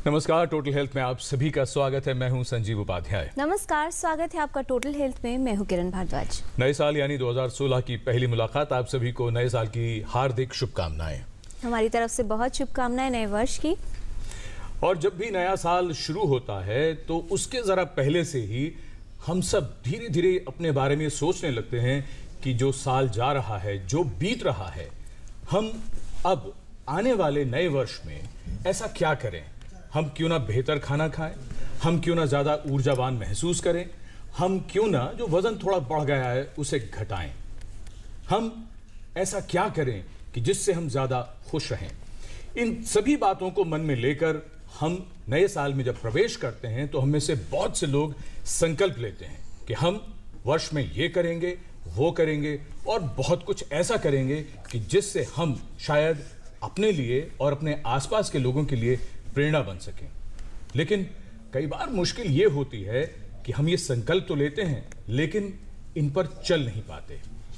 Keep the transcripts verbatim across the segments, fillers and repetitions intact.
नमस्कार, total health में आप सभी का स्वागत है। मैं हूं संजीव उपाध्याय। नमस्कार, स्वागत है आपका टोटल हेल्थ में। मैं हूं किरण भारद्वाज। नए साल यानी दो हज़ार सोलह की पहली मुलाकात। आप सभी को नए साल की हार्दिक शुभकामनाएं। हमारी तरफ से बहुत शुभकामनाएं नए वर्ष की। और जब भी नया साल शुरू होता है तो उसके जरा पहले से ही हम सब धीरे धीरे अपने बारे में सोचने लगते हैं कि जो साल जा रहा है, जो बीत रहा है, हम अब आने वाले नए वर्ष में ऐसा क्या करें। हम क्यों ना बेहतर खाना खाएं, हम क्यों ना ज़्यादा ऊर्जावान महसूस करें, हम क्यों ना जो वज़न थोड़ा बढ़ गया है उसे घटाएं। हम ऐसा क्या करें कि जिससे हम ज़्यादा खुश रहें। इन सभी बातों को मन में लेकर हम नए साल में जब प्रवेश करते हैं तो हम में से बहुत से लोग संकल्प लेते हैं कि हम वर्ष में ये करेंगे, वो करेंगे और बहुत कुछ ऐसा करेंगे कि जिससे हम शायद अपने लिए और अपने आसपास के लोगों के लिए प्रेरणा बन सकें। लेकिन कई बार मुश्किल ये होती है कि हम ये संकल्प तो लेते हैं लेकिन इन पर चल नहीं पाते।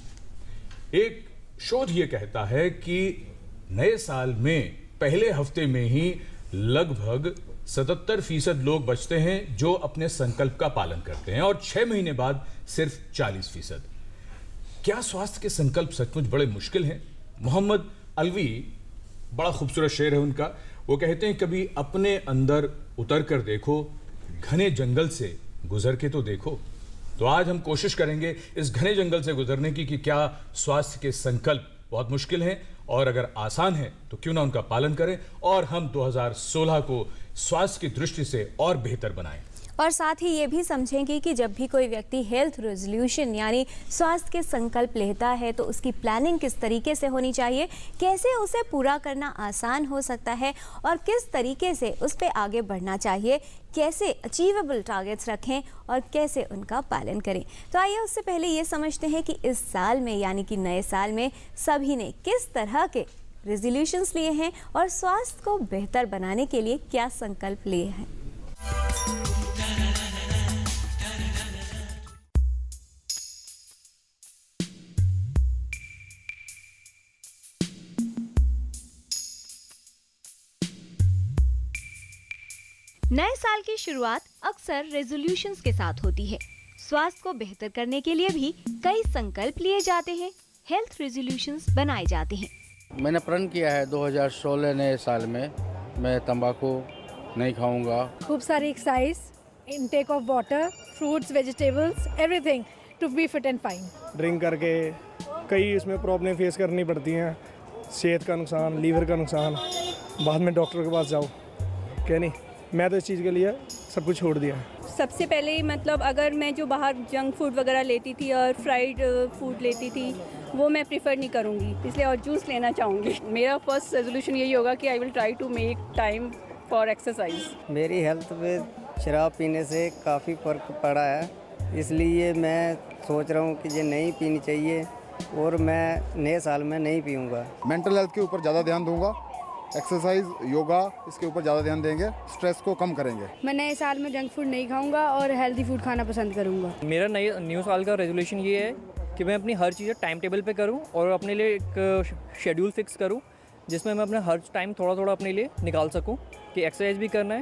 एक शोध ये कहता है कि नए साल में पहले हफ्ते में ही लगभग सतहत्तर फीसद लोग बचते हैं जो अपने संकल्प का पालन करते हैं और छह महीने बाद सिर्फ चालीस फीसद। क्या स्वास्थ्य के संकल्प सचमुच बड़े मुश्किल हैं? मोहम्मद अलवी, बड़ा खूबसूरत शेर है उनका। वो कहते हैं, कभी अपने अंदर उतर कर देखो, घने जंगल से गुजर के तो देखो। तो आज हम कोशिश करेंगे इस घने जंगल से गुजरने की कि क्या स्वास्थ्य के संकल्प बहुत मुश्किल हैं और अगर आसान है तो क्यों ना उनका पालन करें और हम दो हज़ार सोलह को स्वास्थ्य की दृष्टि से और बेहतर बनाएं। और साथ ही ये भी समझेंगे कि जब भी कोई व्यक्ति हेल्थ रेजोल्यूशन यानी स्वास्थ्य के संकल्प लेता है तो उसकी प्लानिंग किस तरीके से होनी चाहिए, कैसे उसे पूरा करना आसान हो सकता है और किस तरीके से उस पर आगे बढ़ना चाहिए, कैसे अचीवेबल टारगेट्स रखें और कैसे उनका पालन करें। तो आइए उससे पहले ये समझते हैं कि इस साल में यानी कि नए साल में सभी ने किस तरह के रेजोल्यूशंस लिए हैं और स्वास्थ्य को बेहतर बनाने के लिए क्या संकल्प लिए हैं। नए साल की शुरुआत अक्सर रेजोल्यूशंस के साथ होती है। स्वास्थ्य को बेहतर करने के लिए भी कई संकल्प लिए जाते हैं, हेल्थ रेजोल्यूशंस बनाए जाते हैं। मैंने प्रण किया है दो हज़ार सोलह नए साल में मैं तंबाकू नहीं खाऊंगा। खूब सारी exercise, intake of water, fruits, vegetables, everything to be fit and fine. Drink करके कई इसमें प्रॉब्लम फेस करनी पड़ती हैं, सेहत का नुकसान, लीवर का नुकसान, बाद में डॉक्टर के पास जाओ। क्या नहीं, मैं तो इस चीज़ के लिए सब कुछ छोड़ दिया। सबसे पहले ही मतलब अगर मैं जो बाहर जंक फूड वगैरह लेती थी और फ्राइड फूड लेती थी वो मैं प्रेफर नहीं करूँगी, इसलिए और जूस लेना चाहूँगी। मेरा फर्स्ट रेजोल्यूशन यही होगा कि I will try to make time for exercise. मेरी हेल्थ पे शराब पीने से काफ़ी फ़र्क पड़ा है, इसलिए मैं सोच रहा हूँ कि ये नहीं पीनी चाहिए और मैं नए साल में नहीं पीऊँगा। मेंटल हेल्थ के ऊपर ज़्यादा ध्यान दूँगा, एक्सरसाइज, योगा, इसके ऊपर ज़्यादा ध्यान देंगे, स्ट्रेस को कम करेंगे। मैं नए साल में जंक फूड नहीं खाऊंगा और हेल्दी फूड खाना पसंद करूंगा। मेरा नए न्यू साल का रेजोल्यूशन ये है कि मैं अपनी हर चीज़ें टाइम टेबल पे करूं और अपने लिए एक शेड्यूल फिक्स करूं जिसमें मैं अपना हर टाइम थोड़ा थोड़ा अपने लिए निकाल सकूं कि एक्सरसाइज भी करना है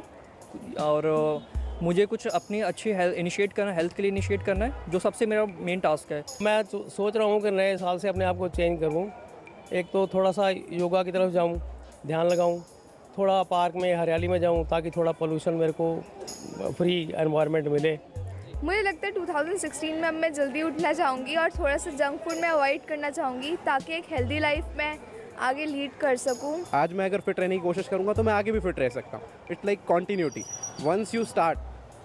और मुझे कुछ अपनी अच्छी हेल्थ इनिशिएट करना है, हेल्थ के लिए इनिशिएट करना है, जो सबसे मेरा मेन टास्क है। मैं सोच रहा हूँ कि नए साल से अपने आप को चेंज करूँ। एक तो थोड़ा सा योगा की तरफ जाऊँ, ध्यान लगाऊं, थोड़ा पार्क में हरियाली में जाऊं ताकि थोड़ा पोल्यूशन मेरे को फ्री एनवायरनमेंट मिले। मुझे लगता है दो हज़ार सोलह में अब मैं जल्दी उठना चाहूँगी और थोड़ा सा जंक फूड में अवॉइड करना चाहूँगी ताकि एक हेल्दी लाइफ में आगे लीड कर सकूँ। आज मैं अगर फिट रहने की कोशिश करूँगा तो मैं आगे भी फिट रह सकता हूँ। It's like continuity. Once you start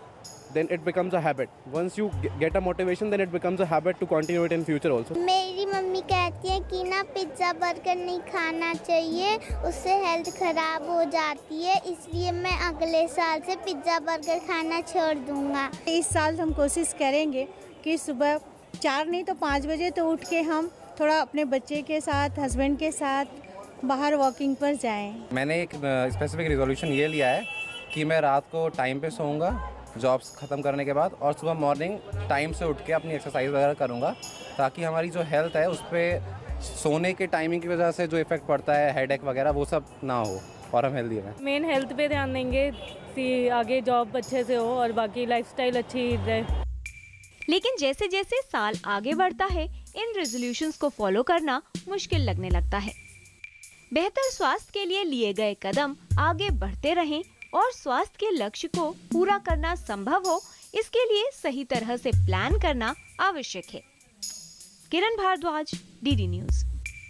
then it becomes a habit. Once you get a motivation, then it becomes a habit to continue it in future also. मेरी मम्मी कहती है कि ना पिज्ज़ा बर्गर नहीं खाना चाहिए, उससे हेल्थ खराब हो जाती है, इसलिए मैं अगले साल से पिज्ज़ा बर्गर खाना छोड़ दूंगा। इस साल हम कोशिश करेंगे कि सुबह चार नहीं तो पाँच बजे तो उठ के हम थोड़ा अपने बच्चे के साथ, हस्बैंड के साथ बाहर वॉकिंग पर जाएं। मैंने एक स्पेसिफिक रिजोल्यूशन ये लिया है कि मैं रात को टाइम पे सोऊंगा जॉब्स ख़त्म करने के बाद और सुबह मॉर्निंग टाइम से उठ के अपनी एक्सरसाइज वगैरह करूँगा ताकि हमारी जो हेल्थ है उस पर सोने के टाइमिंग की वजह से जो इफ़ेक्ट पड़ता है, हेडेक वगैरह, वो सब ना हो। और हम हेल्दी रहें। मेन हेल्थ पे ध्यान देंगे कि आगे जॉब अच्छे से हो और बाकी लाइफस्टाइल अच्छी रहे। लेकिन जैसे जैसे साल आगे बढ़ता है इन रेजोल्यूशंस को फॉलो करना मुश्किल लगने लगता है। बेहतर स्वास्थ्य के लिए लिए गए कदम आगे बढ़ते रहें और स्वास्थ्य के लक्ष्य को पूरा करना संभव हो, इसके लिए सही तरह से प्लान करना आवश्यक है। Kiran Bharadwaj, DD news.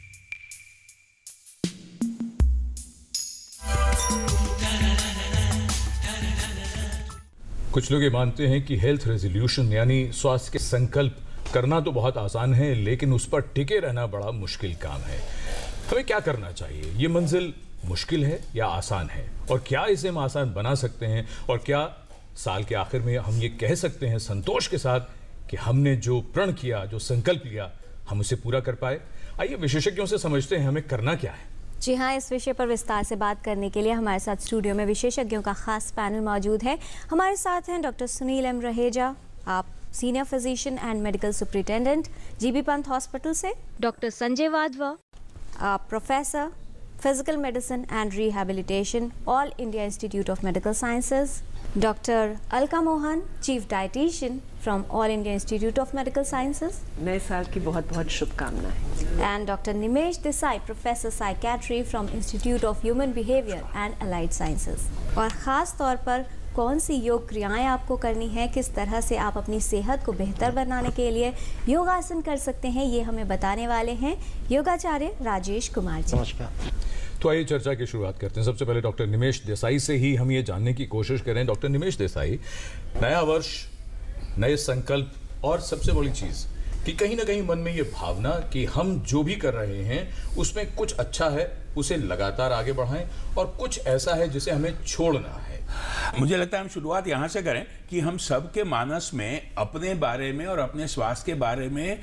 कुछ लोग ये मानते हैं कि हेल्थ रेजोल्यूशन यानी स्वास्थ्य के संकल्प करना तो बहुत आसान है, लेकिन उस पर टिके रहना बड़ा मुश्किल काम है। हमें क्या करना चाहिए? ये मंजिल मुश्किल है या आसान है, और क्या इसे हम आसान बना सकते हैं, और क्या साल के आखिर में हम ये कह सकते हैं संतोष के साथ कि हमने जो प्रण किया, जो संकल्प लिया, हम उसे पूरा कर पाए? आइए विशेषज्ञों से समझते हैं हमें करना क्या है। जी हाँ, इस विषय पर विस्तार से बात करने के लिए हमारे साथ स्टूडियो में विशेषज्ञों का खास पैनल मौजूद है। हमारे साथ हैं डॉक्टर सुनील एम रहेजा, आप senior physician and medical superintendent, GB Pant hospital से। डॉक्टर संजय वाधवा, आप professor physical medicine and rehabilitation, All India Institute of Medical Sciences. Doctor Alka Mohan, chief dietitian from All India Institute of Medical Sciences. नए साल की बहुत बहुत शुभकामनाएं। And doctor Nimesh Desai, professor psychiatry from Institute of Human Behaviour and Allied Sciences. और ख़ास तौर पर कौन सी योग क्रियाएं आपको करनी है, किस तरह से आप अपनी सेहत को बेहतर बनाने के लिए योगासन कर सकते हैं, ये हमें बताने वाले हैं योगाचार्य राजेश कुमार जी। नमस्कार। तो आइए चर्चा की शुरुआत करते हैं। सबसे पहले डॉक्टर निमेश देसाई से ही हम ये जानने की कोशिश करें। डॉक्टर निमेश देसाई, नया वर्ष, नए संकल्प, और सबसे बड़ी चीज़ कि कहीं ना कहीं मन में ये भावना कि हम जो भी कर रहे हैं उसमें कुछ अच्छा है, उसे लगातार आगे बढ़ाएं, और कुछ ऐसा है जिसे हमें छोड़ना है। मुझे लगता है हम शुरुआत यहाँ से करें कि हम सबके मानस में अपने बारे में और अपने स्वास्थ्य के बारे में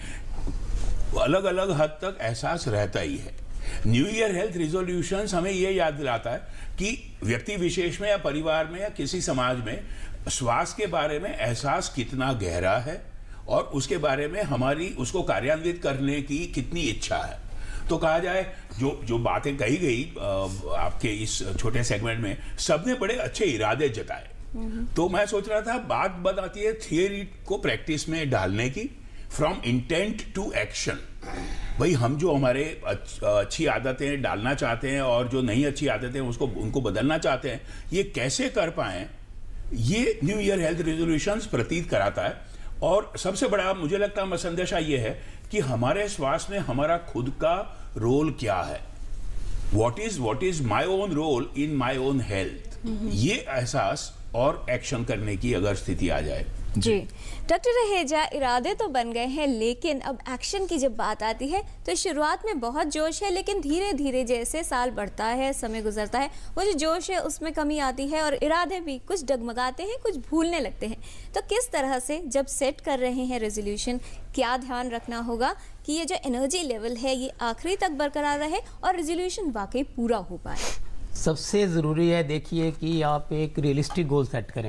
अलग अलग हद तक एहसास रहता ही है। न्यू ईयर हेल्थ रिजोल्यूशंस हमें ये याद दिलाता है कि व्यक्ति विशेष में या परिवार में या किसी समाज में स्वास्थ्य के बारे में एहसास कितना गहरा है और उसके बारे में हमारी उसको कार्यान्वित करने की कितनी इच्छा है। तो कहा जाए जो जो बातें कही गई आपके इस छोटे सेगमेंट में, सबने बड़े अच्छे इरादे जताए। तो मैं सोच रहा था बात बताती है थियरी को प्रैक्टिस में डालने की, फ्रॉम इंटेंट टू एक्शन। भाई हम जो हमारे अच्छी आदतें डालना चाहते हैं और जो नहीं अच्छी आदतें उसको उनको बदलना चाहते हैं, ये कैसे कर पाएं, ये न्यू ईयर हेल्थ रेजोल्यूशंस प्रतीत कराता है। और सबसे बड़ा मुझे लगता है संदेशा ये है कि हमारे स्वास्थ्य में हमारा खुद का रोल क्या है। What is what is my own role in my own health, ये एहसास और एक्शन करने की अगर स्थिति आ जाए। जी डॉक्टर रहेजा, इरादे तो बन गए हैं, लेकिन अब एक्शन की जब बात आती है तो शुरुआत में बहुत जोश है, लेकिन धीरे धीरे जैसे साल बढ़ता है, समय गुजरता है, वो जो जोश है उसमें कमी आती है और इरादे भी कुछ डगमगाते हैं, कुछ भूलने लगते हैं। तो किस तरह से जब सेट कर रहे हैं रेजोल्यूशन, क्या ध्यान रखना होगा कि ये जो एनर्जी लेवल है ये आखिरी तक बरकरार रहे और रेजोल्यूशन वाकई पूरा हो पाए? सबसे ज़रूरी है, देखिए कि आप एक रियलिस्टिक गोल सेट करें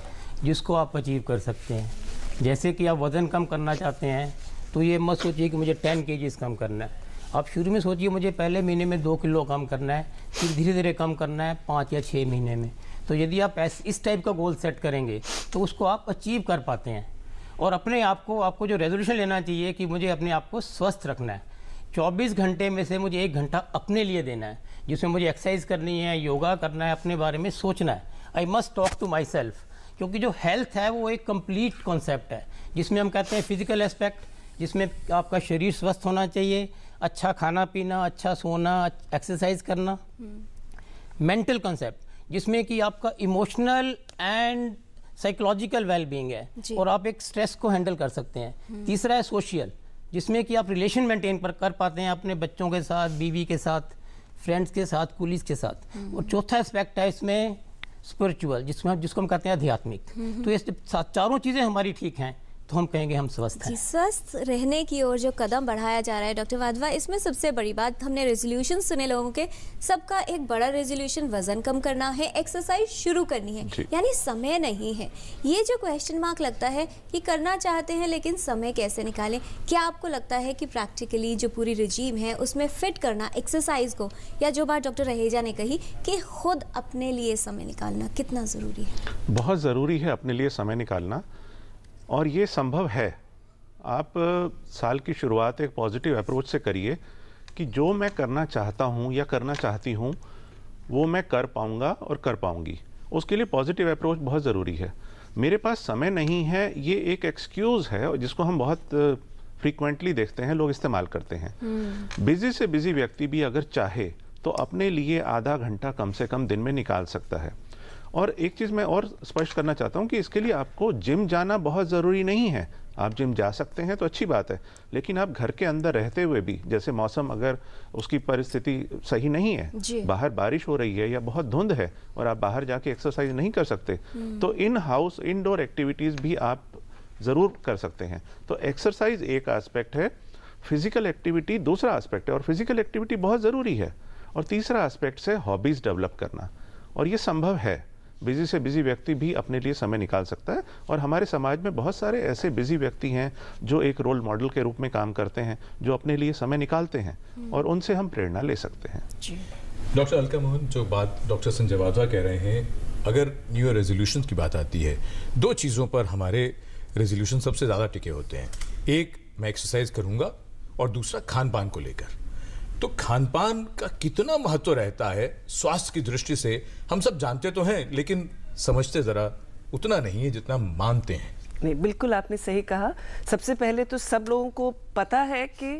जिसको आप अचीव कर सकते हैं। जैसे कि आप वज़न कम करना चाहते हैं तो ये मत सोचिए कि मुझे टेन केजीज़ कम करना है। आप शुरू में सोचिए मुझे पहले महीने में दो किलो कम करना है, फिर धीरे धीरे कम करना है पाँच या छः महीने में। तो यदि आप इस टाइप का गोल सेट करेंगे तो उसको आप अचीव कर पाते हैं। और अपने आप को आपको जो रेजोल्यूशन लेना चाहिए कि मुझे अपने आप को स्वस्थ रखना है, चौबीस घंटे में से मुझे एक घंटा अपने लिए देना है, जिसमें मुझे एक्सरसाइज करनी है, योगा करना है, अपने बारे में सोचना है। I must talk to myself, क्योंकि जो हेल्थ है वो एक कंप्लीट कॉन्सेप्ट है, जिसमें हम कहते हैं फिजिकल एस्पेक्ट, जिसमें आपका शरीर स्वस्थ होना चाहिए, अच्छा खाना पीना, अच्छा सोना, एक्सरसाइज करना। मेंटल कॉन्सेप्ट जिसमें कि आपका इमोशनल एंड साइकोलॉजिकल वेलबींग है और आप एक स्ट्रेस को हैंडल कर सकते हैं। तीसरा है सोशल, जिसमें कि आप रिलेशन मेंटेन पर कर पाते हैं अपने बच्चों के साथ, बीवी के साथ, फ्रेंड्स के साथ, कुलीग के साथ। और चौथा एस्पेक्ट है इसमें स्पिरिचुअल, जिसमें जिसको हम कहते हैं आध्यात्मिक। तो ये चारों चीज़ें हमारी ठीक हैं तो हम कहेंगे हम स्वस्थ हैं। जी, स्वस्थ रहने की ओर जो कदम बढ़ाया जा रहा है डॉक्टर वाधवा, इसमें सबसे बड़ी बात, हमने रेजोल्यूशन सुने लोगों के, सबका एक बड़ा रेजोल्यूशन वजन कम करना है, एक्सरसाइज शुरू करनी है, यानी समय नहीं है। ये जो क्वेश्चन मार्क लगता है कि करना चाहते हैं लेकिन समय कैसे निकालें, क्या आपको लगता है कि प्रैक्टिकली जो पूरी रिजीम है उसमें फिट करना एक्सरसाइज को, या जो बात डॉक्टर रहेजा ने कही कि खुद अपने लिए समय निकालना कितना ज़रूरी है? बहुत ज़रूरी है अपने लिए समय निकालना, और ये संभव है। आप साल की शुरुआत एक पॉजिटिव अप्रोच से करिए कि जो मैं करना चाहता हूँ या करना चाहती हूँ वो मैं कर पाऊँगा और कर पाऊँगी। उसके लिए पॉजिटिव अप्रोच बहुत ज़रूरी है। मेरे पास समय नहीं है, ये एक एक्सक्यूज़ है जिसको हम बहुत फ्रीक्वेंटली देखते हैं, लोग इस्तेमाल करते हैं। बिजी से बिजी व्यक्ति भी अगर चाहे तो अपने लिए आधा घंटा कम से कम दिन में निकाल सकता है। और एक चीज़ मैं और स्पष्ट करना चाहता हूँ कि इसके लिए आपको जिम जाना बहुत ज़रूरी नहीं है। आप जिम जा सकते हैं तो अच्छी बात है, लेकिन आप घर के अंदर रहते हुए भी, जैसे मौसम अगर उसकी परिस्थिति सही नहीं है, बाहर बारिश हो रही है या बहुत धुंध है और आप बाहर जाके एक्सरसाइज नहीं कर सकते, तो इन हाउस इनडोर एक्टिविटीज़ भी आप ज़रूर कर सकते हैं। तो एक्सरसाइज एक एस्पेक्ट है, फिजिकल एक्टिविटी दूसरा एस्पेक्ट है, और फिजिकल एक्टिविटी बहुत ज़रूरी है। और तीसरा एस्पेक्ट है हॉबीज़ डेवलप करना, और ये संभव है। बिजी से बिजी व्यक्ति भी अपने लिए समय निकाल सकता है, और हमारे समाज में बहुत सारे ऐसे बिजी व्यक्ति हैं जो एक रोल मॉडल के रूप में काम करते हैं, जो अपने लिए समय निकालते हैं, और उनसे हम प्रेरणा ले सकते हैं। डॉक्टर अलका मोहन, जो बात डॉक्टर संजय वाधवा कह रहे हैं, अगर न्यू ईयर रेजोल्यूशन की बात आती है, दो चीज़ों पर हमारे रेजोल्यूशन सबसे ज़्यादा टिके होते हैं। एक, मैं एक्सरसाइज करूँगा, और दूसरा खान पान को लेकर। तो खान पान का कितना महत्व रहता है स्वास्थ्य की दृष्टि से, हम सब जानते तो हैं लेकिन समझते ज़रा उतना नहीं है जितना मानते हैं। नहीं, बिल्कुल आपने सही कहा। सबसे पहले तो सब लोगों को पता है कि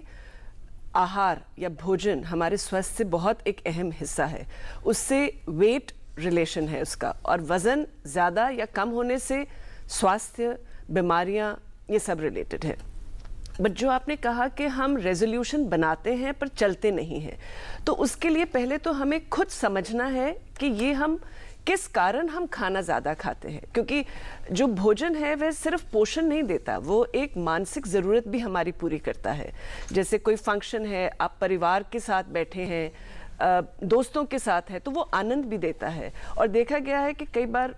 आहार या भोजन हमारे स्वास्थ्य से बहुत एक अहम हिस्सा है। उससे वेट रिलेशन है उसका, और वज़न ज़्यादा या कम होने से स्वास्थ्य, बीमारियां, ये सब रिलेटेड है। बट जो आपने कहा कि हम रेजोल्यूशन बनाते हैं पर चलते नहीं हैं, तो उसके लिए पहले तो हमें खुद समझना है कि ये हम किस कारण हम खाना ज़्यादा खाते हैं। क्योंकि जो भोजन है वह सिर्फ पोषण नहीं देता, वो एक मानसिक ज़रूरत भी हमारी पूरी करता है। जैसे कोई फंक्शन है, आप परिवार के साथ बैठे हैं, दोस्तों के साथ है, तो वो आनंद भी देता है। और देखा गया है कि कई बार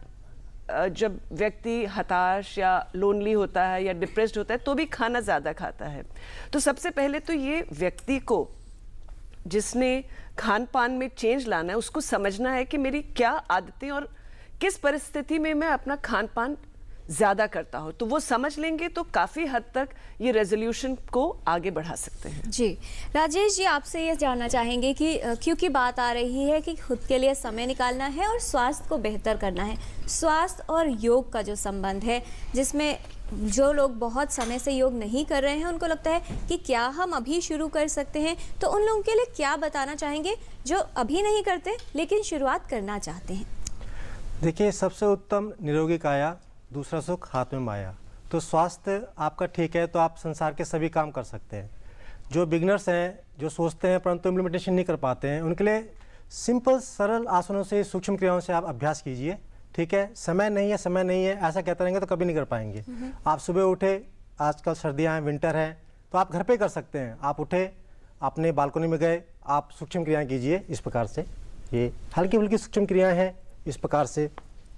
जब व्यक्ति हताश या लोनली होता है या डिप्रेस्ड होता है तो भी खाना ज़्यादा खाता है। तो सबसे पहले तो ये व्यक्ति को, जिसने खान पान में चेंज लाना है, उसको समझना है कि मेरी क्या आदतें और किस परिस्थिति में मैं अपना खान पान ज़्यादा करता हूँ। तो वो समझ लेंगे तो काफ़ी हद तक ये रेजोल्यूशन को आगे बढ़ा सकते हैं। जी, राजेश जी, आपसे ये जानना चाहेंगे कि क्योंकि बात आ रही है कि खुद के लिए समय निकालना है और स्वास्थ्य को बेहतर करना है, स्वास्थ्य और योग का जो संबंध है, जिसमें जो लोग बहुत समय से योग नहीं कर रहे हैं उनको लगता है कि क्या हम अभी शुरू कर सकते हैं, तो उन लोगों के लिए क्या बताना चाहेंगे जो अभी नहीं करते लेकिन शुरुआत करना चाहते हैं? देखिए, सबसे उत्तम निरोगी काया, दूसरा सुख हाथ में माया। तो स्वास्थ्य आपका ठीक है तो आप संसार के सभी काम कर सकते हैं। जो बिगनर्स हैं, जो सोचते हैं परंतु इम्प्लीमेंटेशन नहीं कर पाते हैं, उनके लिए सिंपल सरल आसनों से, सूक्ष्म क्रियाओं से आप अभ्यास कीजिए। ठीक है, समय नहीं है समय नहीं है ऐसा कहते रहेंगे तो कभी नहीं कर पाएंगे। आप सुबह उठे, आजकल सर्दियाँ हैं, विंटर है, तो आप घर पे कर सकते हैं। आप उठे, अपने बालकनी में गए, आप सूक्ष्म क्रियाएँ कीजिए इस प्रकार से। ये हल्की फुल्की सूक्ष्म क्रियाएँ हैं इस प्रकार से।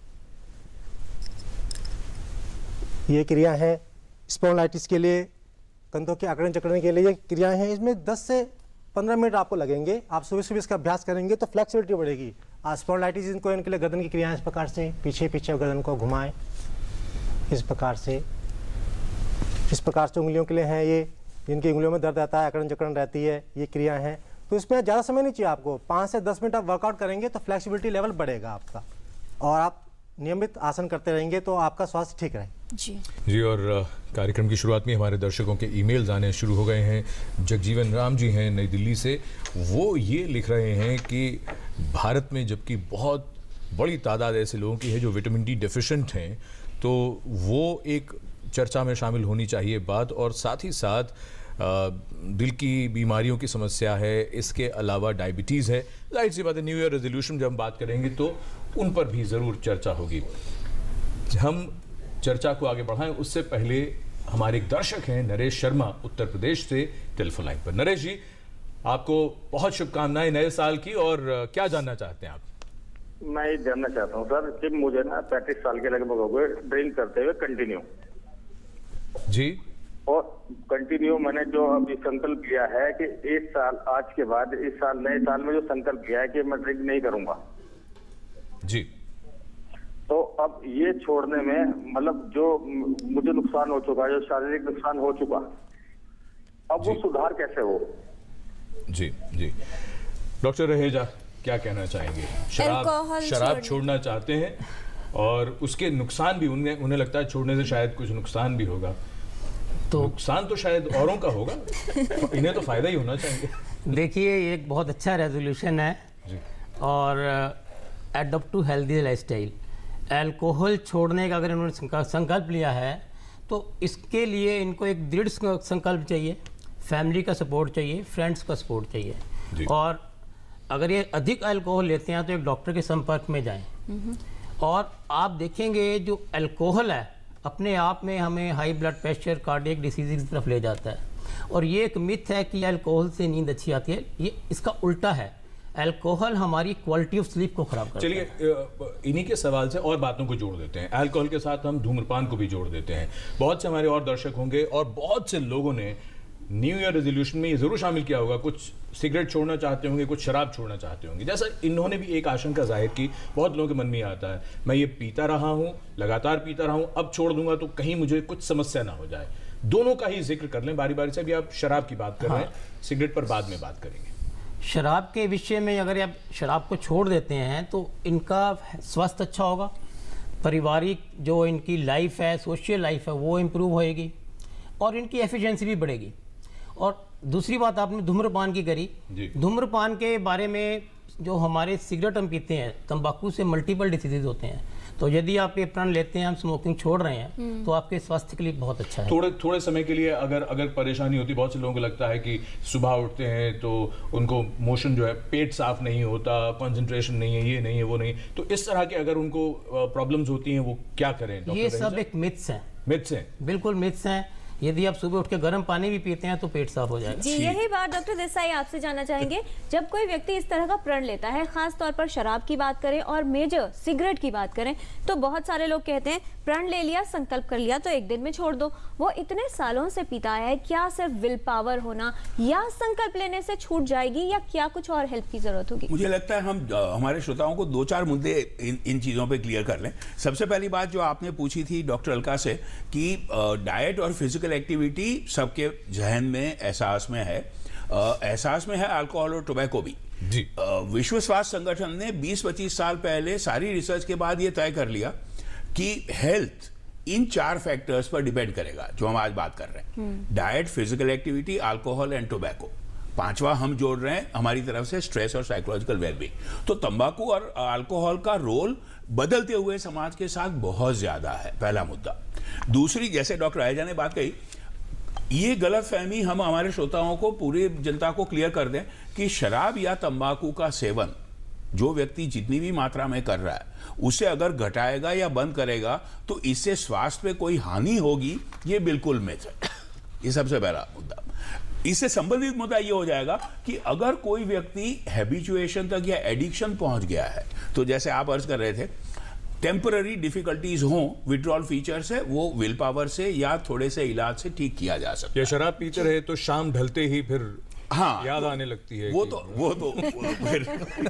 ये क्रिया है स्पॉन्डिलाइटिस के लिए, कंधों के अकड़न जकड़ने के लिए ये क्रियाएं हैं। इसमें दस से पंद्रह मिनट आपको लगेंगे। आप सुबह सुबह इसका अभ्यास करेंगे तो फ्लेक्सिबिलिटी बढ़ेगी। स्पॉन्डिलाइटिस इनको इनके लिए गर्दन की क्रियाएं इस प्रकार से, पीछे पीछे गर्दन को घुमाएं इस प्रकार से। इस प्रकार से उंगलियों के लिए हैं ये, जिनकी उंगलियों में दर्द रहता है, अकड़न जकड़न रहती है, ये क्रियाएँ हैं। तो इसमें ज़्यादा समय नहीं चाहिए आपको, पाँच से दस मिनट आप वर्कआउट करेंगे तो फ्लेक्सिबिलिटी लेवल बढ़ेगा आपका, और आप नियमित आसन करते रहेंगे तो आपका स्वास्थ्य ठीक रहे। जी जी और कार्यक्रम की शुरुआत में हमारे दर्शकों के ईमेल्स आने शुरू हो गए हैं। जगजीवन राम जी हैं नई दिल्ली से, वो ये लिख रहे हैं कि भारत में जबकि बहुत बड़ी तादाद ऐसे लोगों की है जो विटामिन डी डेफिशिएंट हैं, तो वो एक चर्चा में शामिल होनी चाहिए बात। और साथ ही साथ आ, दिल की बीमारियों की समस्या है, इसके अलावा डायबिटीज़ है। जाहिर सी बात है न्यू ईयर रेजोल्यूशन जब हम बात करेंगे तो उन पर भी ज़रूर चर्चा होगी। हम चर्चा को आगे बढ़ाएं उससे पहले हमारे एक दर्शक हैं नरेश शर्मा उत्तर प्रदेश से टेलीफोन लाइन पर। नरेश जी, आपको बहुत शुभकामनाएं नए साल की, और क्या जानना चाहते हैं आप? मैं ये जानना चाहता हूँ सर कि मुझे ना पैंतीस साल के लगभग हो गए ड्रिंक करते हुए कंटिन्यू जी, और कंटिन्यू मैंने जो अभी संकल्प लिया है कि इस साल आज के बाद इस साल नए साल में जो संकल्प लिया है कि मैं ड्रिंक नहीं करूंगा जी, तो अब ये छोड़ने में मतलब जो मुझे नुकसान हो चुका, जो शारीरिक नुकसान हो चुका, अब वो सुधार कैसे हो? जी जी, डॉक्टर रहेजा क्या कहना चाहेंगे? शराब शराब छोड़ना चाहते हैं और उसके नुकसान भी उन्हें उन्हें लगता है छोड़ने से शायद कुछ नुकसान भी होगा, तो नुकसान तो शायद औरों का होगा, इन्हें तो फायदा ही होना चाहिए। देखिए, ये एक बहुत अच्छा रेजोल्यूशन है जी। और adopt to healthy lifestyle, alcohol छोड़ने का अगर इन्होंने संकल्प लिया है तो इसके लिए इनको एक दृढ़ संकल्प चाहिए, फैमिली का सपोर्ट चाहिए, फ्रेंड्स का सपोर्ट चाहिए, और अगर ये अधिक अल्कोहल लेते हैं तो एक डॉक्टर के संपर्क में जाएं। और आप देखेंगे जो अल्कोहल है अपने आप में हमें high blood pressure, cardiac disease की तरफ ले जाता है, और ये एक मिथ है कि अल्कोहल से नींद अच्छी आती है। ये इसका उल्टा है, अल्कोहल हमारी क्वालिटी ऑफ स्लीप को खराब करता है। चलिए, इन्हीं के सवाल से और बातों को जोड़ देते हैं। अल्कोहल के साथ हम धूम्रपान को भी जोड़ देते हैं। बहुत से हमारे और दर्शक होंगे और बहुत से लोगों ने न्यू ईयर रेजोल्यूशन में ये जरूर शामिल किया होगा, कुछ सिगरेट छोड़ना चाहते होंगे, कुछ शराब छोड़ना चाहते होंगे। जैसा इन्होंने भी एक आशंका जाहिर की, बहुत लोगों के मन में आता है, मैं ये पीता रहा हूँ, लगातार पीता रहा हूँ, अब छोड़ दूंगा तो कहीं मुझे कुछ समस्या ना हो जाए। दोनों का ही जिक्र कर लें बारी बारी से। अभी आप शराब की बात कर रहे हैं, सिगरेट पर बाद में बात करेंगे। शराब के विषय में अगर आप शराब को छोड़ देते हैं तो इनका स्वास्थ्य अच्छा होगा, पारिवारिक जो इनकी लाइफ है, सोशल लाइफ है, वो इम्प्रूव होएगी और इनकी एफिशिएंसी भी बढ़ेगी। और दूसरी बात आपने धूम्रपान की करी, धूम्रपान के बारे में जो हमारे सिगरेट हम पीते हैं, तंबाकू से मल्टीपल डिसीजेज होते हैं, तो यदि आप ये प्रण लेते हैं, हम स्मोकिंग छोड़ रहे हैं, तो आपके स्वास्थ्य के लिए बहुत अच्छा है। थोड़े थोड़े समय के लिए अगर अगर परेशानी होती, बहुत से लोगों को लगता है कि सुबह उठते हैं तो उनको मोशन जो है, पेट साफ नहीं होता, कंसंट्रेशन नहीं है, ये नहीं है, वो नहीं, तो इस तरह के अगर उनको प्रॉब्लम्स होती हैं, वो क्या करें? ये सब एक मिथ्स हैं। मिथ्स हैं, बिल्कुल मिथ्स हैं। यदि आप सुबह उठ के गर्म पानी भी पीते हैं तो पेट साफ हो जाएगा। जी, यही बात डॉक्टर देसाई आपसे जानना चाहेंगे। जब कोई व्यक्ति इस तरह का प्रण लेता है, खास तौर पर शराब की बात करें और मेजर सिगरेट की बात करें, तो बहुत सारे लोग कहते हैं प्रण ले लिया, संकल्प कर लिया तो एक दिन में छोड़ दो। वो इतने सालों से पीता है, क्या सिर्फ विल पावर होना या संकल्प लेने से छूट जाएगी, या क्या कुछ और हेल्प की जरूरत होगी? मुझे लगता है हम हमारे श्रोताओं को दो चार मुद्दे इन, इन चीजों पे क्लियर कर लें। सबसे पहली बात जो आपने पूछी थी डॉक्टर अलका से कि डाइट और फिजिकल एक्टिविटी सबके जहन में, एहसास में है, एहसास में है अल्कोहल और टोबैको भी जी। विश्व स्वास्थ्य संगठन ने बीस पच्चीस साल पहले सारी रिसर्च के बाद यह तय कर लिया कि हेल्थ इन चार फैक्टर्स पर डिपेंड करेगा जो हम आज बात कर रहे हैं, diet, physical activity, alcohol and tobacco. पांचवा हम जोड़ रहे हैं हमारी तरफ से स्ट्रेस और साइकोलॉजिकल वेलबींग। तो तंबाकू और अल्कोहल का रोल बदलते हुए समाज के साथ बहुत ज्यादा है, पहला मुद्दा। दूसरी, जैसे डॉक्टर आयजा ने बात कही, ये गलत फहमी हम हमारे श्रोताओं को, पूरी जनता को क्लियर कर दें कि शराब या तंबाकू का सेवन जो व्यक्ति जितनी भी मात्रा में कर रहा है उसे अगर घटाएगा या बंद करेगा तो इससे स्वास्थ्य पे कोई हानि होगी, ये बिल्कुल मिथ है। ये सबसे पहला मुद्दा। इससे संबंधित मुद्दा ये हो जाएगा कि अगर कोई व्यक्ति हैबिचुएशन तक या एडिक्शन पहुंच गया है, तो जैसे आप अर्ज कर रहे थे, टेम्पररी डिफिकल्टीज हों, विड्रॉल फीचर से, वो विल पावर से या थोड़े से इलाज से ठीक किया जा सकता है। या शराब पीते रहे तो शाम ढलते ही फिर हाँ याद आने लगती है, वो तो वो तो फिर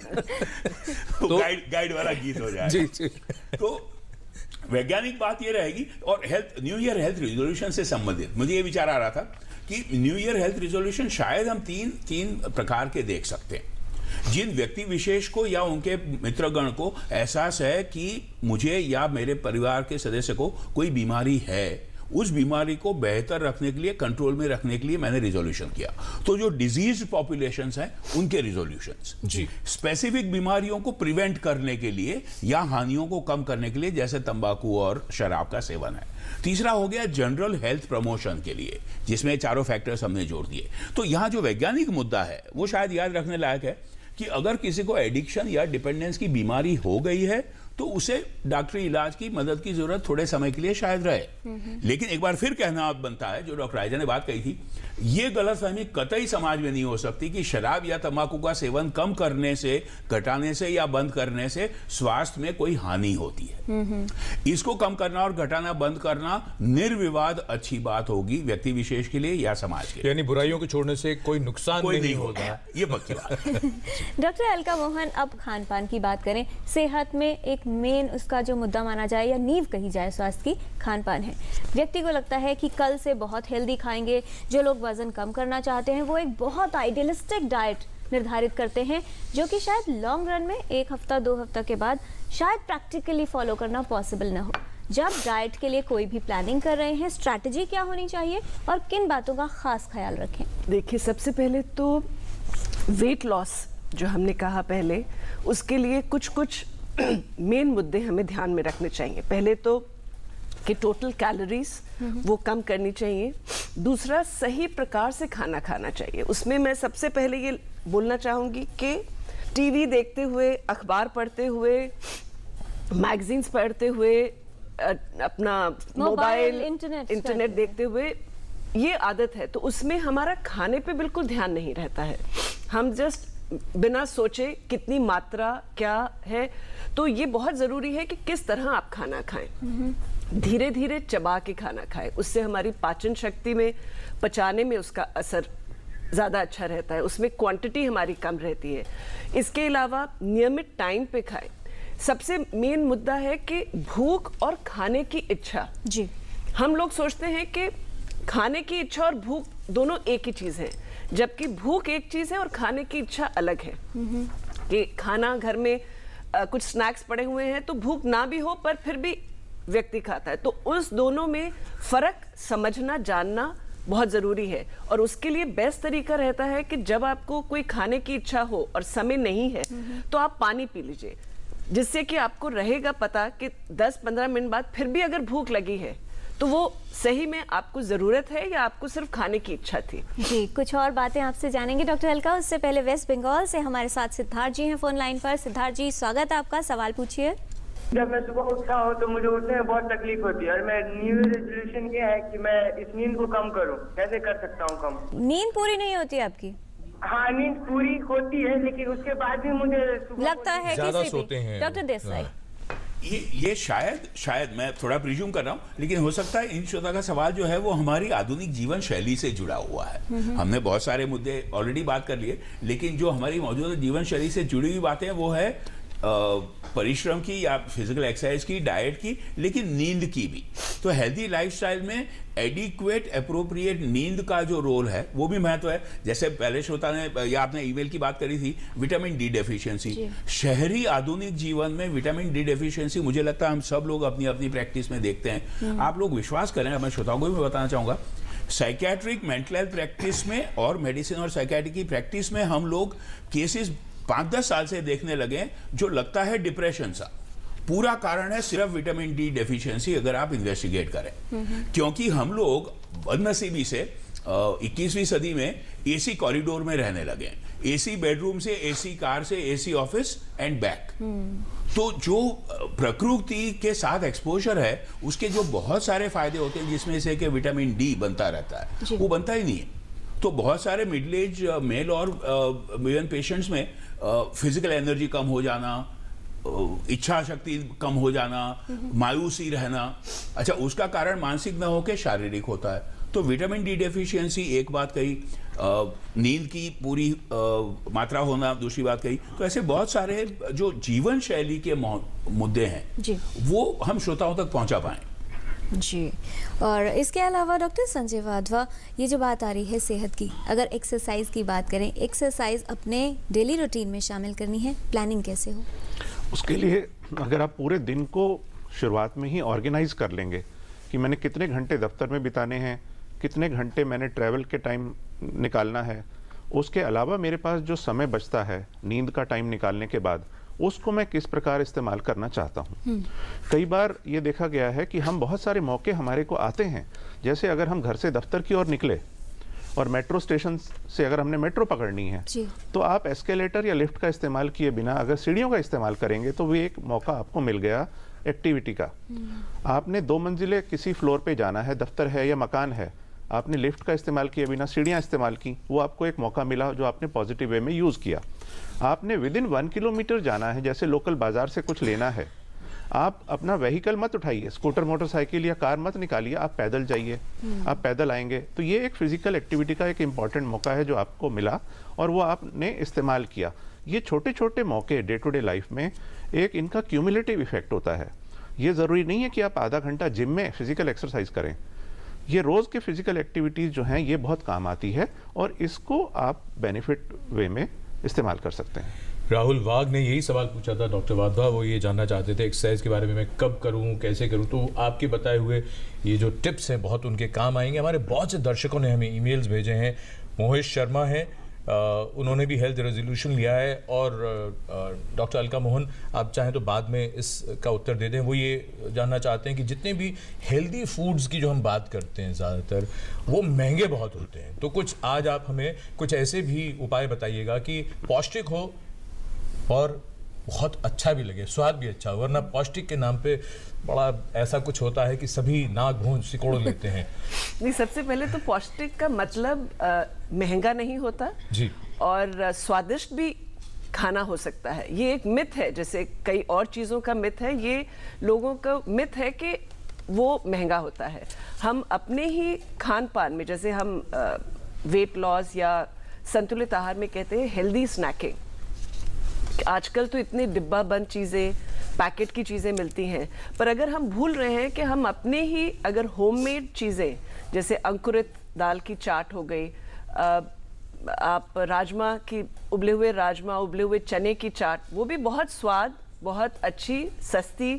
तो गाइड गाइड वाला गीत हो जाएगा। जी जी। तो वैज्ञानिक बात ये रहेगी। और health new year health resolution से संबंधित मुझे ये विचार आ रहा था कि न्यू ईयर हेल्थ रिजोल्यूशन शायद हम तीन तीन प्रकार के देख सकते हैं। जिन व्यक्ति विशेष को या उनके मित्रगण को एहसास है कि मुझे या मेरे परिवार के सदस्य को कोई बीमारी है, उस बीमारी को बेहतर रखने के लिए, कंट्रोल में रखने के लिए मैंने रिजोल्यूशन किया। तो जो डिजीज पॉपुलेशंस हैं उनके रिजोल्यूशंस जी, स्पेसिफिक बीमारियों को प्रिवेंट करने के लिए या हानियों को कम करने के लिए, जैसे तंबाकू और शराब का सेवन है। तीसरा हो गया जनरल हेल्थ प्रमोशन के लिए, जिसमें चारों फैक्टर्स हमने जोड़ दिए। तो यहां जो वैज्ञानिक मुद्दा है वो शायद याद रखने लायक है कि अगर किसी को एडिक्शन या डिपेंडेंस की बीमारी हो गई है तो उसे डॉक्टरी इलाज की मदद की जरूरत थोड़े समय के लिए शायद रहे। लेकिन एक बार फिर कहना बनता है, जो डॉक्टर राजा ने बात कही थी, ये गलतफहमी कतई समाज में नहीं हो सकती कि शराब या तंबाकू का सेवन कम करने से, घटाने से या बंद करने से स्वास्थ्य में कोई हानि होती है। इसको कम करना और घटाना बंद करना निर्विवाद अच्छी बात होगी व्यक्ति विशेष के लिए या समाज के लिए। यानी बुराइयों को छोड़ने से कोई नुकसान कोई नहीं, नहीं होगा, होगा, ये पक्की बात। डॉक्टर अलका मोहन, अब खान पान की बात करें। सेहत में एक मेन उसका जो मुद्दा माना जाए या नींव कही जाए स्वास्थ्य की, खान पान है। व्यक्ति को लगता है कि कल से बहुत हेल्दी खाएंगे। जो लोग वजन कम करना चाहते हैं वो एक बहुत आइडियलिस्टिक डाइट निर्धारित करते हैं, जो कि शायद लॉन्ग रन में एक हफ्ता दो हफ्ता के बाद शायद प्रैक्टिकली फॉलो करना पॉसिबल ना हो। जब डाइट के लिए कोई भी प्लानिंग कर रहे हैं, स्ट्रैटेजी क्या होनी चाहिए और किन बातों का खास ख्याल रखें? देखिए, सबसे पहले तो वेट लॉस जो हमने कहा पहले, उसके लिए कुछ कुछ मेन मुद्दे हमें ध्यान में रखने चाहिए। पहले तो कि टोटल कैलोरीज वो कम करनी चाहिए। दूसरा, सही प्रकार से खाना खाना चाहिए। उसमें मैं सबसे पहले ये बोलना चाहूँगी कि टीवी देखते हुए, अखबार पढ़ते हुए, मैगजीन्स पढ़ते हुए, अपना मोबाइल इंटरनेट इंटरनेट देखते हुए ये आदत है, तो उसमें हमारा खाने पे बिल्कुल ध्यान नहीं रहता है। हम जस्ट बिना सोचे कितनी मात्रा क्या है। तो ये बहुत ज़रूरी है कि किस तरह आप खाना खाएं। धीरे धीरे चबा के खाना खाएं, उससे हमारी पाचन शक्ति में, पचाने में उसका असर ज़्यादा अच्छा रहता है, उसमें क्वांटिटी हमारी कम रहती है। इसके अलावा नियमित टाइम पे खाएं। सबसे मेन मुद्दा है कि भूख और खाने की इच्छा। जी, हम लोग सोचते हैं कि खाने की इच्छा और भूख दोनों एक ही चीज़ है, जबकि भूख एक चीज़ है और खाने की इच्छा अलग है। कि खाना घर में आ, कुछ स्नैक्स पड़े हुए हैं तो भूख ना भी हो पर फिर भी व्यक्ति खाता है, तो उस दोनों में फ़र्क समझना, जानना बहुत ज़रूरी है। और उसके लिए बेस्ट तरीका रहता है कि जब आपको कोई खाने की इच्छा हो और समय नहीं है तो आप पानी पी लीजिए, जिससे कि आपको रहेगा पता कि दस पंद्रह मिनट बाद फिर भी अगर भूख लगी है तो वो सही में आपको ज़रूरत है या आपको सिर्फ खाने की इच्छा थी। जी, कुछ और बातें आपसे जानेंगे डॉक्टर अलका। उससे पहले वेस्ट बंगाल से हमारे साथ सिद्धार्थ जी हैं फोन लाइन पर। सिद्धार्थ जी, स्वागत है आपका, सवाल पूछिए। जब मैं सुबह उठता हूँ तो मुझे उठने में बहुत तकलीफ होती है और मैं न्यू ईयर रेजोल्यूशन ये है कि मैं इस नींद को कम करूँ। कैसे कर सकता हूँ कम? नींद पूरी नहीं होती आपकी? हाँ, नींद पूरी होती है लेकिन उसके बाद भी मुझे लगता है ज्यादा सोते हैं डॉक्टर देसाई। ये ये शायद शायद मैं थोड़ा प्रिज्यूम कर रहा हूँ, लेकिन हो सकता है इन श्रोता का सवाल जो है वो हमारी आधुनिक जीवन शैली से जुड़ा हुआ है। हमने बहुत सारे मुद्दे ऑलरेडी बात कर लिए, लेकिन जो हमारी मौजूदा जीवन शैली से जुड़ी हुई बातें वो है परिश्रम की या फिजिकल एक्सरसाइज की, डाइट की, लेकिन नींद की भी। तो हेल्दी लाइफस्टाइल में एडिक्वेट अप्रोप्रिएट नींद का जो रोल है वो भी महत्व है। जैसे पहले श्रोता ने या आपने ईमेल की बात करी थी, विटामिन डी डेफिशिएंसी। शहरी आधुनिक जीवन में विटामिन डी डेफिशिएंसी मुझे लगता है हम सब लोग अपनी अपनी प्रैक्टिस में देखते हैं। आप लोग विश्वास करें, मैं श्रोताओं को भी बताना चाहूंगा, साइकियाट्रिक मेंटल हेल्थ प्रैक्टिस में और मेडिसिन और साइकियाट्री की प्रैक्टिस में हम लोग केसेस पाँच दस साल से देखने लगे जो लगता है डिप्रेशन सा। पूरा कारण है सिर्फ विटामिन डी डेफिशिएंसी, अगर आप इन्वेस्टिगेट करें। क्योंकि हम लोग बदनसीबी से इक्कीसवीं सदी में एसी कॉरिडोर में रहने लगे, एसी बेडरूम से, एसी कार से, एसी ऑफिस एंड बैक। तो जो प्रकृति के साथ एक्सपोजर है उसके जो बहुत सारे फायदे होते हैं, जिसमें से कि विटामिन डी बनता रहता है, वो बनता ही नहीं है। तो बहुत सारे मिडिल एज मेल और वुमेन पेशेंट्स में फिजिकल एनर्जी कम हो जाना, इच्छा शक्ति कम हो जाना, मायूसी रहना, अच्छा उसका कारण मानसिक न होकर शारीरिक होता है। तो विटामिन डी डेफिशिएंसी एक बात कही, नींद की पूरी आ, मात्रा होना दूसरी बात कही। तो ऐसे बहुत सारे जो जीवन शैली के मुद्दे हैं जी, वो हम श्रोताओं तक पहुंचा पाएं। जी, और इसके अलावा डॉक्टर संजय वाधवा, ये जो बात आ रही है सेहत की, अगर एक्सरसाइज की बात करें, एक्सरसाइज अपने डेली रूटीन में शामिल करनी है, प्लानिंग कैसे हो? उसके लिए अगर आप पूरे दिन को शुरुआत में ही ऑर्गेनाइज कर लेंगे कि मैंने कितने घंटे दफ्तर में बिताने हैं, कितने घंटे मैंने ट्रैवल के टाइम निकालना है, उसके अलावा मेरे पास जो समय बचता है नींद का टाइम निकालने के बाद, उसको मैं किस प्रकार इस्तेमाल करना चाहता हूँ। कई बार ये देखा गया है कि हम बहुत सारे मौके हमारे को आते हैं, जैसे अगर हम घर से दफ्तर की ओर निकले और मेट्रो स्टेशन से अगर हमने मेट्रो पकड़नी है तो आप एस्केलेटर या लिफ्ट का इस्तेमाल किए बिना अगर सीढ़ियों का इस्तेमाल करेंगे तो भी एक मौका आपको मिल गया एक्टिविटी का। आपने दो मंजिले किसी फ्लोर पे जाना है, दफ्तर है या मकान है, आपने लिफ्ट का इस्तेमाल किए बिना सीढ़ियाँ इस्तेमाल की, वो आपको एक मौका मिला जो आपने पॉजिटिव वे में यूज़ किया। आपने विद इन वन किलोमीटर जाना है, जैसे लोकल बाजार से कुछ लेना है, आप अपना व्हीकल मत उठाइए, स्कूटर मोटरसाइकिल या कार मत निकालिए, आप पैदल जाइए, आप पैदल आएंगे। तो ये एक फिजिकल एक्टिविटी का एक इम्पॉर्टेंट मौका है जो आपको मिला और वो आपने इस्तेमाल किया। ये छोटे छोटे मौके डे टू डे लाइफ में एक इनका क्यूमुलेटिव इफेक्ट होता है। ये ज़रूरी नहीं है कि आप आधा घंटा जिम में फिजिकल एक्सरसाइज करें, ये रोज़ के फिजिकल एक्टिविटीज़ जो हैं ये बहुत काम आती है और इसको आप बेनिफिट वे में इस्तेमाल कर सकते हैं। राहुल वाघ ने यही सवाल पूछा था डॉक्टर वाधवा, वो ये जानना चाहते थे एक्सरसाइज के बारे में, मैं कब करूं, कैसे करूं। तो आपके बताए हुए ये जो टिप्स हैं बहुत उनके काम आएंगे। हमारे बहुत से दर्शकों ने हमें ईमेल्स भेजे हैं। मोहित शर्मा हैं, उन्होंने भी हेल्थ रेजोल्यूशन लिया है और डॉक्टर अलका मोहन आप चाहें तो बाद में इसका उत्तर दे दें। वो ये जानना चाहते हैं कि जितने भी हेल्दी फूड्स की जो हम बात करते हैं ज़्यादातर वो महंगे बहुत होते हैं, तो कुछ आज आप हमें कुछ ऐसे भी उपाय बताइएगा कि पौष्टिक हो और बहुत अच्छा भी लगे, स्वाद भी अच्छा हो। वरना पौष्टिक के नाम पे बड़ा ऐसा कुछ होता है कि सभी नाक भूंज सिकोड़ लेते हैं। नहीं, सबसे पहले तो पौष्टिक का मतलब आ, महंगा नहीं होता जी, और आ, स्वादिष्ट भी खाना हो सकता है। ये एक मिथ है, जैसे कई और चीज़ों का मिथ है, ये लोगों का मिथ है कि वो महंगा होता है। हम अपने ही खान पान में, जैसे हम वेट लॉस या संतुलित आहार में कहते हैं हेल्दी स्नैकिंग, आजकल तो इतनी डिब्बा बंद चीज़ें, पैकेट की चीज़ें मिलती हैं, पर अगर हम भूल रहे हैं कि हम अपने ही अगर होममेड चीज़ें, जैसे अंकुरित दाल की चाट हो गई, आप राजमा की, उबले हुए राजमा, उबले हुए चने की चाट, वो भी बहुत स्वाद, बहुत अच्छी, सस्ती,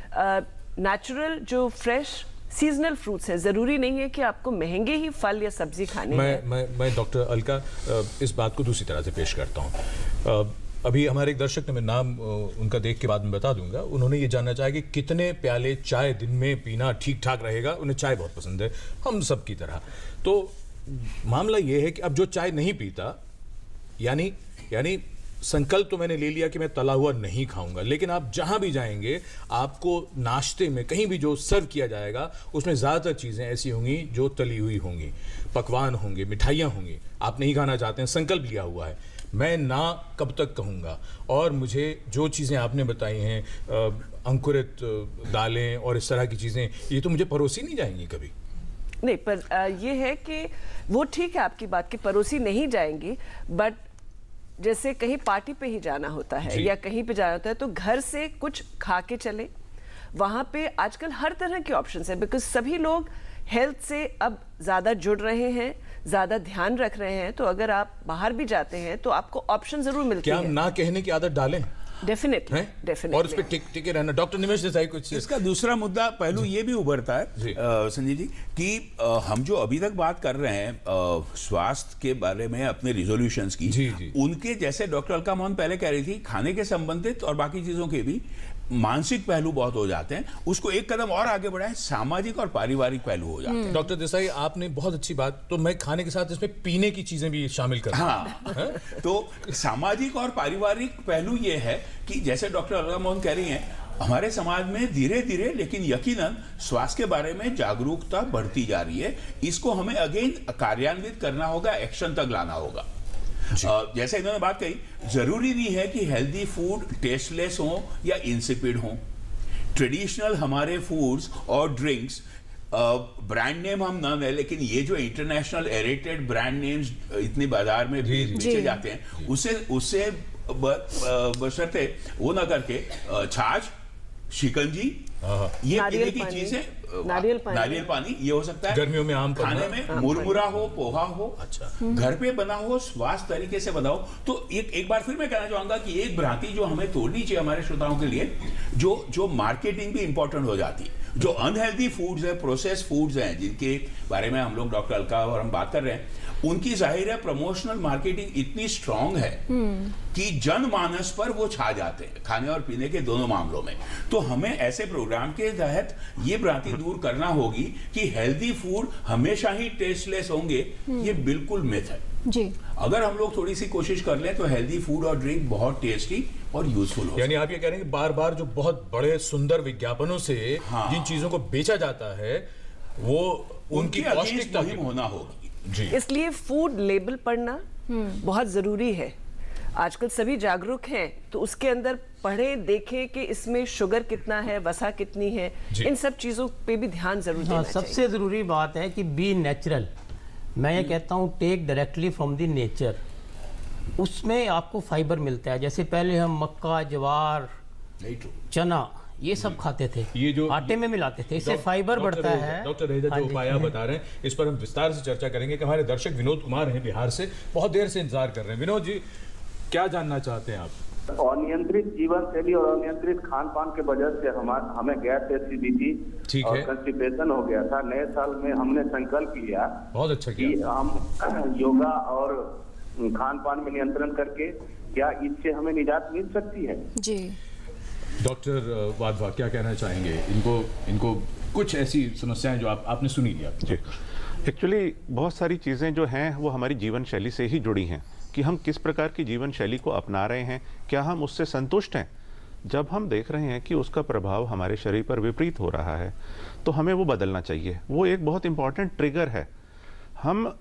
नेचुरल, जो फ्रेश सीजनल फ्रूट्स है। ज़रूरी नहीं है कि आपको महंगे ही फल या सब्जी खाने मैं हैं। मैं मैं डॉक्टर अलका इस बात को दूसरी तरह से पेश करता हूँ। अभी हमारे एक दर्शक ने, मैं नाम उनका देख के बाद में बता दूंगा, उन्होंने ये जानना चाहा कि कितने प्याले चाय दिन में पीना ठीक ठाक रहेगा। उन्हें चाय बहुत पसंद है, हम सब की तरह। तो मामला ये है कि अब जो चाय नहीं पीता, यानी यानी संकल्प तो मैंने ले लिया कि मैं तला हुआ नहीं खाऊंगा, लेकिन आप जहां भी जाएंगे आपको नाश्ते में कहीं भी जो सर्व किया जाएगा उसमें ज़्यादातर चीज़ें ऐसी होंगी जो तली हुई होंगी, पकवान होंगे, मिठाइयाँ होंगी। आप नहीं खाना चाहते हैं, संकल्प लिया हुआ है, मैं ना कब तक कहूँगा। और मुझे जो चीज़ें आपने बताई हैं, अंकुरित दालें और इस तरह की चीज़ें, ये तो मुझे परोसी नहीं जाएंगी कभी। नहीं, पर आ, ये है कि वो ठीक है आपकी बात कि परोसी नहीं जाएंगी, बट जैसे कहीं पार्टी पे ही जाना होता है या कहीं पे जाना होता है तो घर से कुछ खा के चले। वहाँ पे आजकल हर तरह के ऑप्शंस हैं, बिकॉज सभी लोग हेल्थ से अब ज़्यादा जुड़ रहे हैं, ज़्यादा ध्यान रख रहे हैं। तो अगर आप बाहर भी जाते हैं तो आपको ऑप्शन ज़रूर मिलती है। क्या हम ना कहने की आदत डालें? Definitely, definitely. और उस पे टिक टिके रहना। डॉक्टर निमेश देसाई कुछ इसका दूसरा मुद्दा पहलू ये भी उभरता है संजय जी कि आ, हम जो अभी तक बात कर रहे हैं स्वास्थ्य के बारे में, अपने रिजोल्यूशंस की, जी, जी। उनके जैसे डॉक्टर अलका मोहन पहले कह रही थी, खाने के संबंधित और बाकी चीजों के भी मानसिक पहलू बहुत हो जाते हैं। उसको एक कदम और आगे बढ़ाएं, सामाजिक और पारिवारिक पहलू हो जाते हैं। डॉक्टर देसाई आपने बहुत अच्छी बात, तो मैं खाने के साथ इसमें पीने की चीजें भी शामिल कर, हाँ। तो सामाजिक और पारिवारिक पहलू ये है कि जैसे डॉक्टर अलका मोहन कह रही हैं, हमारे समाज में धीरे धीरे लेकिन यकीनन स्वास्थ्य के बारे में जागरूकता बढ़ती जा रही है। इसको हमें अगेन कार्यान्वित करना होगा, एक्शन तक लाना होगा। जैसे इन्होंने बात कही, जरूरी नहीं है कि हेल्दी फूड टेस्टलेस हो या इंसिपिड हो। ट्रेडिशनल हमारे फूड्स और ड्रिंक्स, ब्रांड नेम हम ना लें, लेकिन ये जो इंटरनेशनल एरेटेड ब्रांड नेम्स इतनी बाजार में बेचे जाते हैं, उससे उससे बशर्ते वो ना करके छाछ, शिकंजी, ये पीने की चीजें, नारियल पानी, नारियल पानी ये हो सकता है। गर्मियों में आम खाने में मुरमुरा हो, पोहा हो, अच्छा घर पे बना हो, स्वास्थ्य तरीके से बनाओ। तो एक एक बार फिर मैं कहना चाहूंगा कि एक भ्रांति जो हमें तोड़नी चाहिए हमारे श्रोताओं के लिए, जो जो मार्केटिंग भी इंपॉर्टेंट हो जाती है। जो अनहेल्दी फूड्स है, प्रोसेस फूड्स हैं, जिनके बारे में हम लोग डॉक्टर अलका और हम बात कर रहे हैं, उनकी जाहिर है प्रमोशनल मार्केटिंग इतनी स्ट्रांग है कि जनमानस पर वो छा जाते हैं, खाने और पीने के दोनों मामलों में। तो हमें ऐसे प्रोग्राम के तहत ये भ्रांति दूर करना होगी कि हेल्दी फूड हमेशा ही टेस्टलेस होंगे, ये बिल्कुल मिथ है जी। अगर हम लोग थोड़ी सी कोशिश कर लें तो हेल्दी फूड और ड्रिंक बहुत टेस्टी और यूजफुल हो। यानी आप ये कह रहे हैं कि बार बार जो बहुत बड़े सुंदर विज्ञापनों से हाँ। जिन चीजों को बेचा जाता है वो उनकी पौष्टिकता होना होगी जी। इसलिए फूड लेबल पढ़ना बहुत जरूरी है। आजकल सभी जागरूक हैं, तो उसके अंदर पढ़े देखें कि इसमें शुगर कितना है, वसा कितनी है, इन सब चीजों पे भी ध्यान जरूर देना चाहिए। सबसे जरूरी बात है कि बी नेचुरल। मैं ये कहता हूँ take directly from the nature. उसमें आपको फाइबर मिलता है। जैसे पहले हम मक्का, ज्वार, चना ये सब खाते थे, ये जो आटे में मिलाते थे, इससे फाइबर बढ़ता है। डॉक्टर रहेजा जो उपाय बता रहे हैं इस पर हम विस्तार से चर्चा करेंगे कि हमारे दर्शक विनोद कुमार हैं बिहार से, बहुत देर से इंतजार कर रहे हैं। विनोद जी क्या जानना चाहते हैं आप? अनियंत्रित जीवन शैली और अनियंत्रित खान पान के वजह से हमारे हमें गैस, एसिडिटी और कंस्टिपेशन हो गया था। नए साल में हमने संकल्प लिया बहुत अच्छा कि हम योगा और खान पान में नियंत्रण करके क्या इससे हमें निजात मिल सकती है जी। डॉक्टर वाधवा क्या कहना चाहेंगे? इनको इनको कुछ ऐसी समस्याएं जो आप आपने सुनी लिया जी। एक्चुअली बहुत सारी चीज़ें जो हैं वो हमारी जीवन शैली से ही जुड़ी हैं कि हम किस प्रकार की जीवन शैली को अपना रहे हैं, क्या हम उससे संतुष्ट हैं। जब हम देख रहे हैं कि उसका प्रभाव हमारे शरीर पर विपरीत हो रहा है तो हमें वो बदलना चाहिए। वो एक बहुत इंपॉर्टेंट ट्रिगर है। हम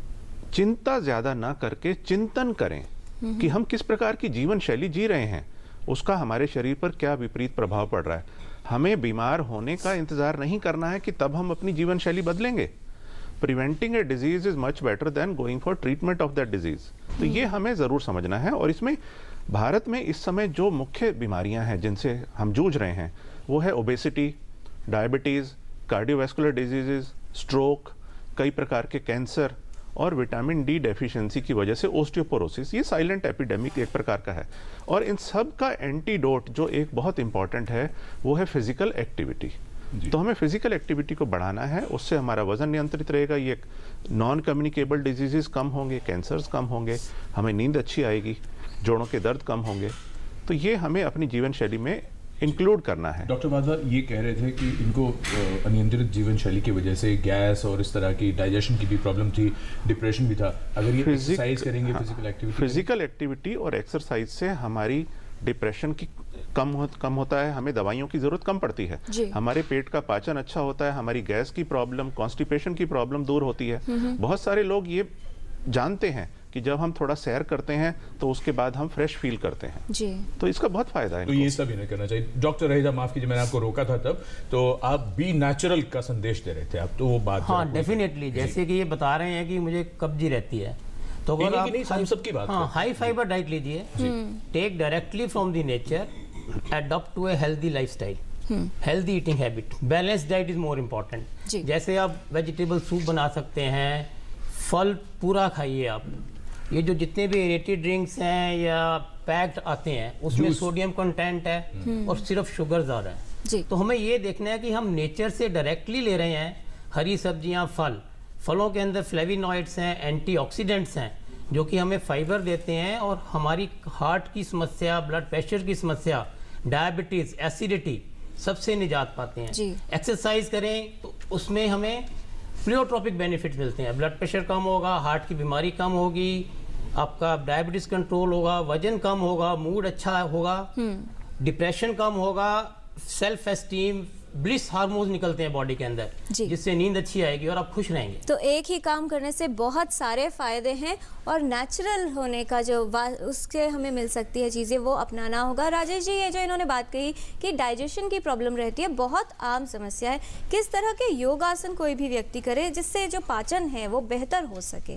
चिंता ज़्यादा ना करके चिंतन करें कि हम किस प्रकार की जीवन शैली जी रहे हैं, उसका हमारे शरीर पर क्या विपरीत प्रभाव पड़ रहा है। हमें बीमार होने का इंतज़ार नहीं करना है कि तब हम अपनी जीवन शैली बदलेंगे। Preventing a disease is much better than going for treatment of that disease. तो ये हमें ज़रूर समझना है। और इसमें भारत में इस समय जो मुख्य बीमारियां हैं जिनसे हम जूझ रहे हैं वो है obesity, diabetes, cardiovascular diseases, stroke, कई प्रकार के कैंसर और विटामिन डी डेफिशिएंसी की वजह से ओस्टियोपोरोसिस। ये साइलेंट एपिडेमिक एक प्रकार का है। और इन सब का एंटीडोट जो एक बहुत इंपॉर्टेंट है वो है फिजिकल एक्टिविटी। तो हमें फिजिकल एक्टिविटी को बढ़ाना है, उससे हमारा वजन नियंत्रित रहेगा, ये नॉन कम्युनिकेबल डिजीजेस कम होंगे, कैंसर्स कम होंगे, हमें नींद अच्छी आएगी, जोड़ों के दर्द कम होंगे। तो ये हमें अपनी जीवन शैली में इंक्लूड करना है। डॉक्टर वाधवा ये कह रहे थे कि इनको अनियंत्रित जीवन शैली की वजह से गैस और इस तरह की डाइजेशन की भी प्रॉब्लम थी, डिप्रेशन भी था। अगर ये एक्सरसाइज करेंगे, फिजिकल एक्टिविटी फिजिकल एक्टिविटी और एक्सरसाइज से हमारी डिप्रेशन की कम हो, कम होता है, हमें दवाइयों की जरूरत कम पड़ती है, हमारे पेट का पाचन अच्छा होता है, हमारी गैस की प्रॉब्लम, कॉन्स्टिपेशन की प्रॉब्लम दूर होती है। बहुत सारे लोग ये जानते हैं कि जब हम थोड़ा सैर करते हैं तो उसके बाद हम फ्रेश फील करते हैं जी। तो इसका बहुत फायदा है। तो ये सब नहीं करना चाहिए। डॉक्टर रहेजा माफ कीजिए मैंने आपको रोका था तब, तो आप बी नेचुरल का संदेश दे रहे थे आप, तो वो बात हाँ डेफिनेटली। जैसे कि ये बता रहे हैं कि मुझे कब्जी रहती है, तो अगर आप हम सबकी बात हाँ हाई फाइबर डाइट लीजिए, take directly from the nature, adopt to a healthy lifestyle, healthy eating habit, balance diet is more important. जैसे आप वेजिटेबल सूप बना सकते हैं, फल पूरा खाइए आप। ये जो जितने भी एरेटेड ड्रिंक्स हैं या पैक्ड आते हैं उसमें सोडियम कंटेंट है और सिर्फ शुगर ज़्यादा है। तो हमें ये देखना है कि हम नेचर से डायरेक्टली ले रहे हैं। हरी सब्जियां, फल, फलों के अंदर फ्लेविनॉइड्स हैं, एंटीऑक्सीडेंट्स हैं जो कि हमें फाइबर देते हैं और हमारी हार्ट की समस्या, ब्लड प्रेशर की समस्या, डायबिटीज़, एसिडिटी सबसे निजात पाते हैं। एक्सरसाइज करें तो उसमें हमें प्लियोट्रोपिक बेनिफिट मिलते हैं। ब्लड प्रेशर कम होगा, हार्ट की बीमारी कम होगी, आपका डायबिटीज कंट्रोल होगा, वजन कम होगा, मूड अच्छा होगा, डिप्रेशन कम होगा, सेल्फ एस्टीम, ब्लिस हार्मोन्स निकलते हैं बॉडी के अंदर जिससे नींद अच्छी आएगी और आप खुश रहेंगे। तो एक ही काम करने से बहुत सारे फायदे हैं और नेचुरल होने का जो उससे हमें मिल सकती है चीज़ें वो अपनाना होगा। राजेश जी ये जो इन्होंने बात कही कि डाइजेशन की प्रॉब्लम रहती है, बहुत आम समस्या है, किस तरह के योगासन कोई भी व्यक्ति करे जिससे जो पाचन है वो बेहतर हो सके?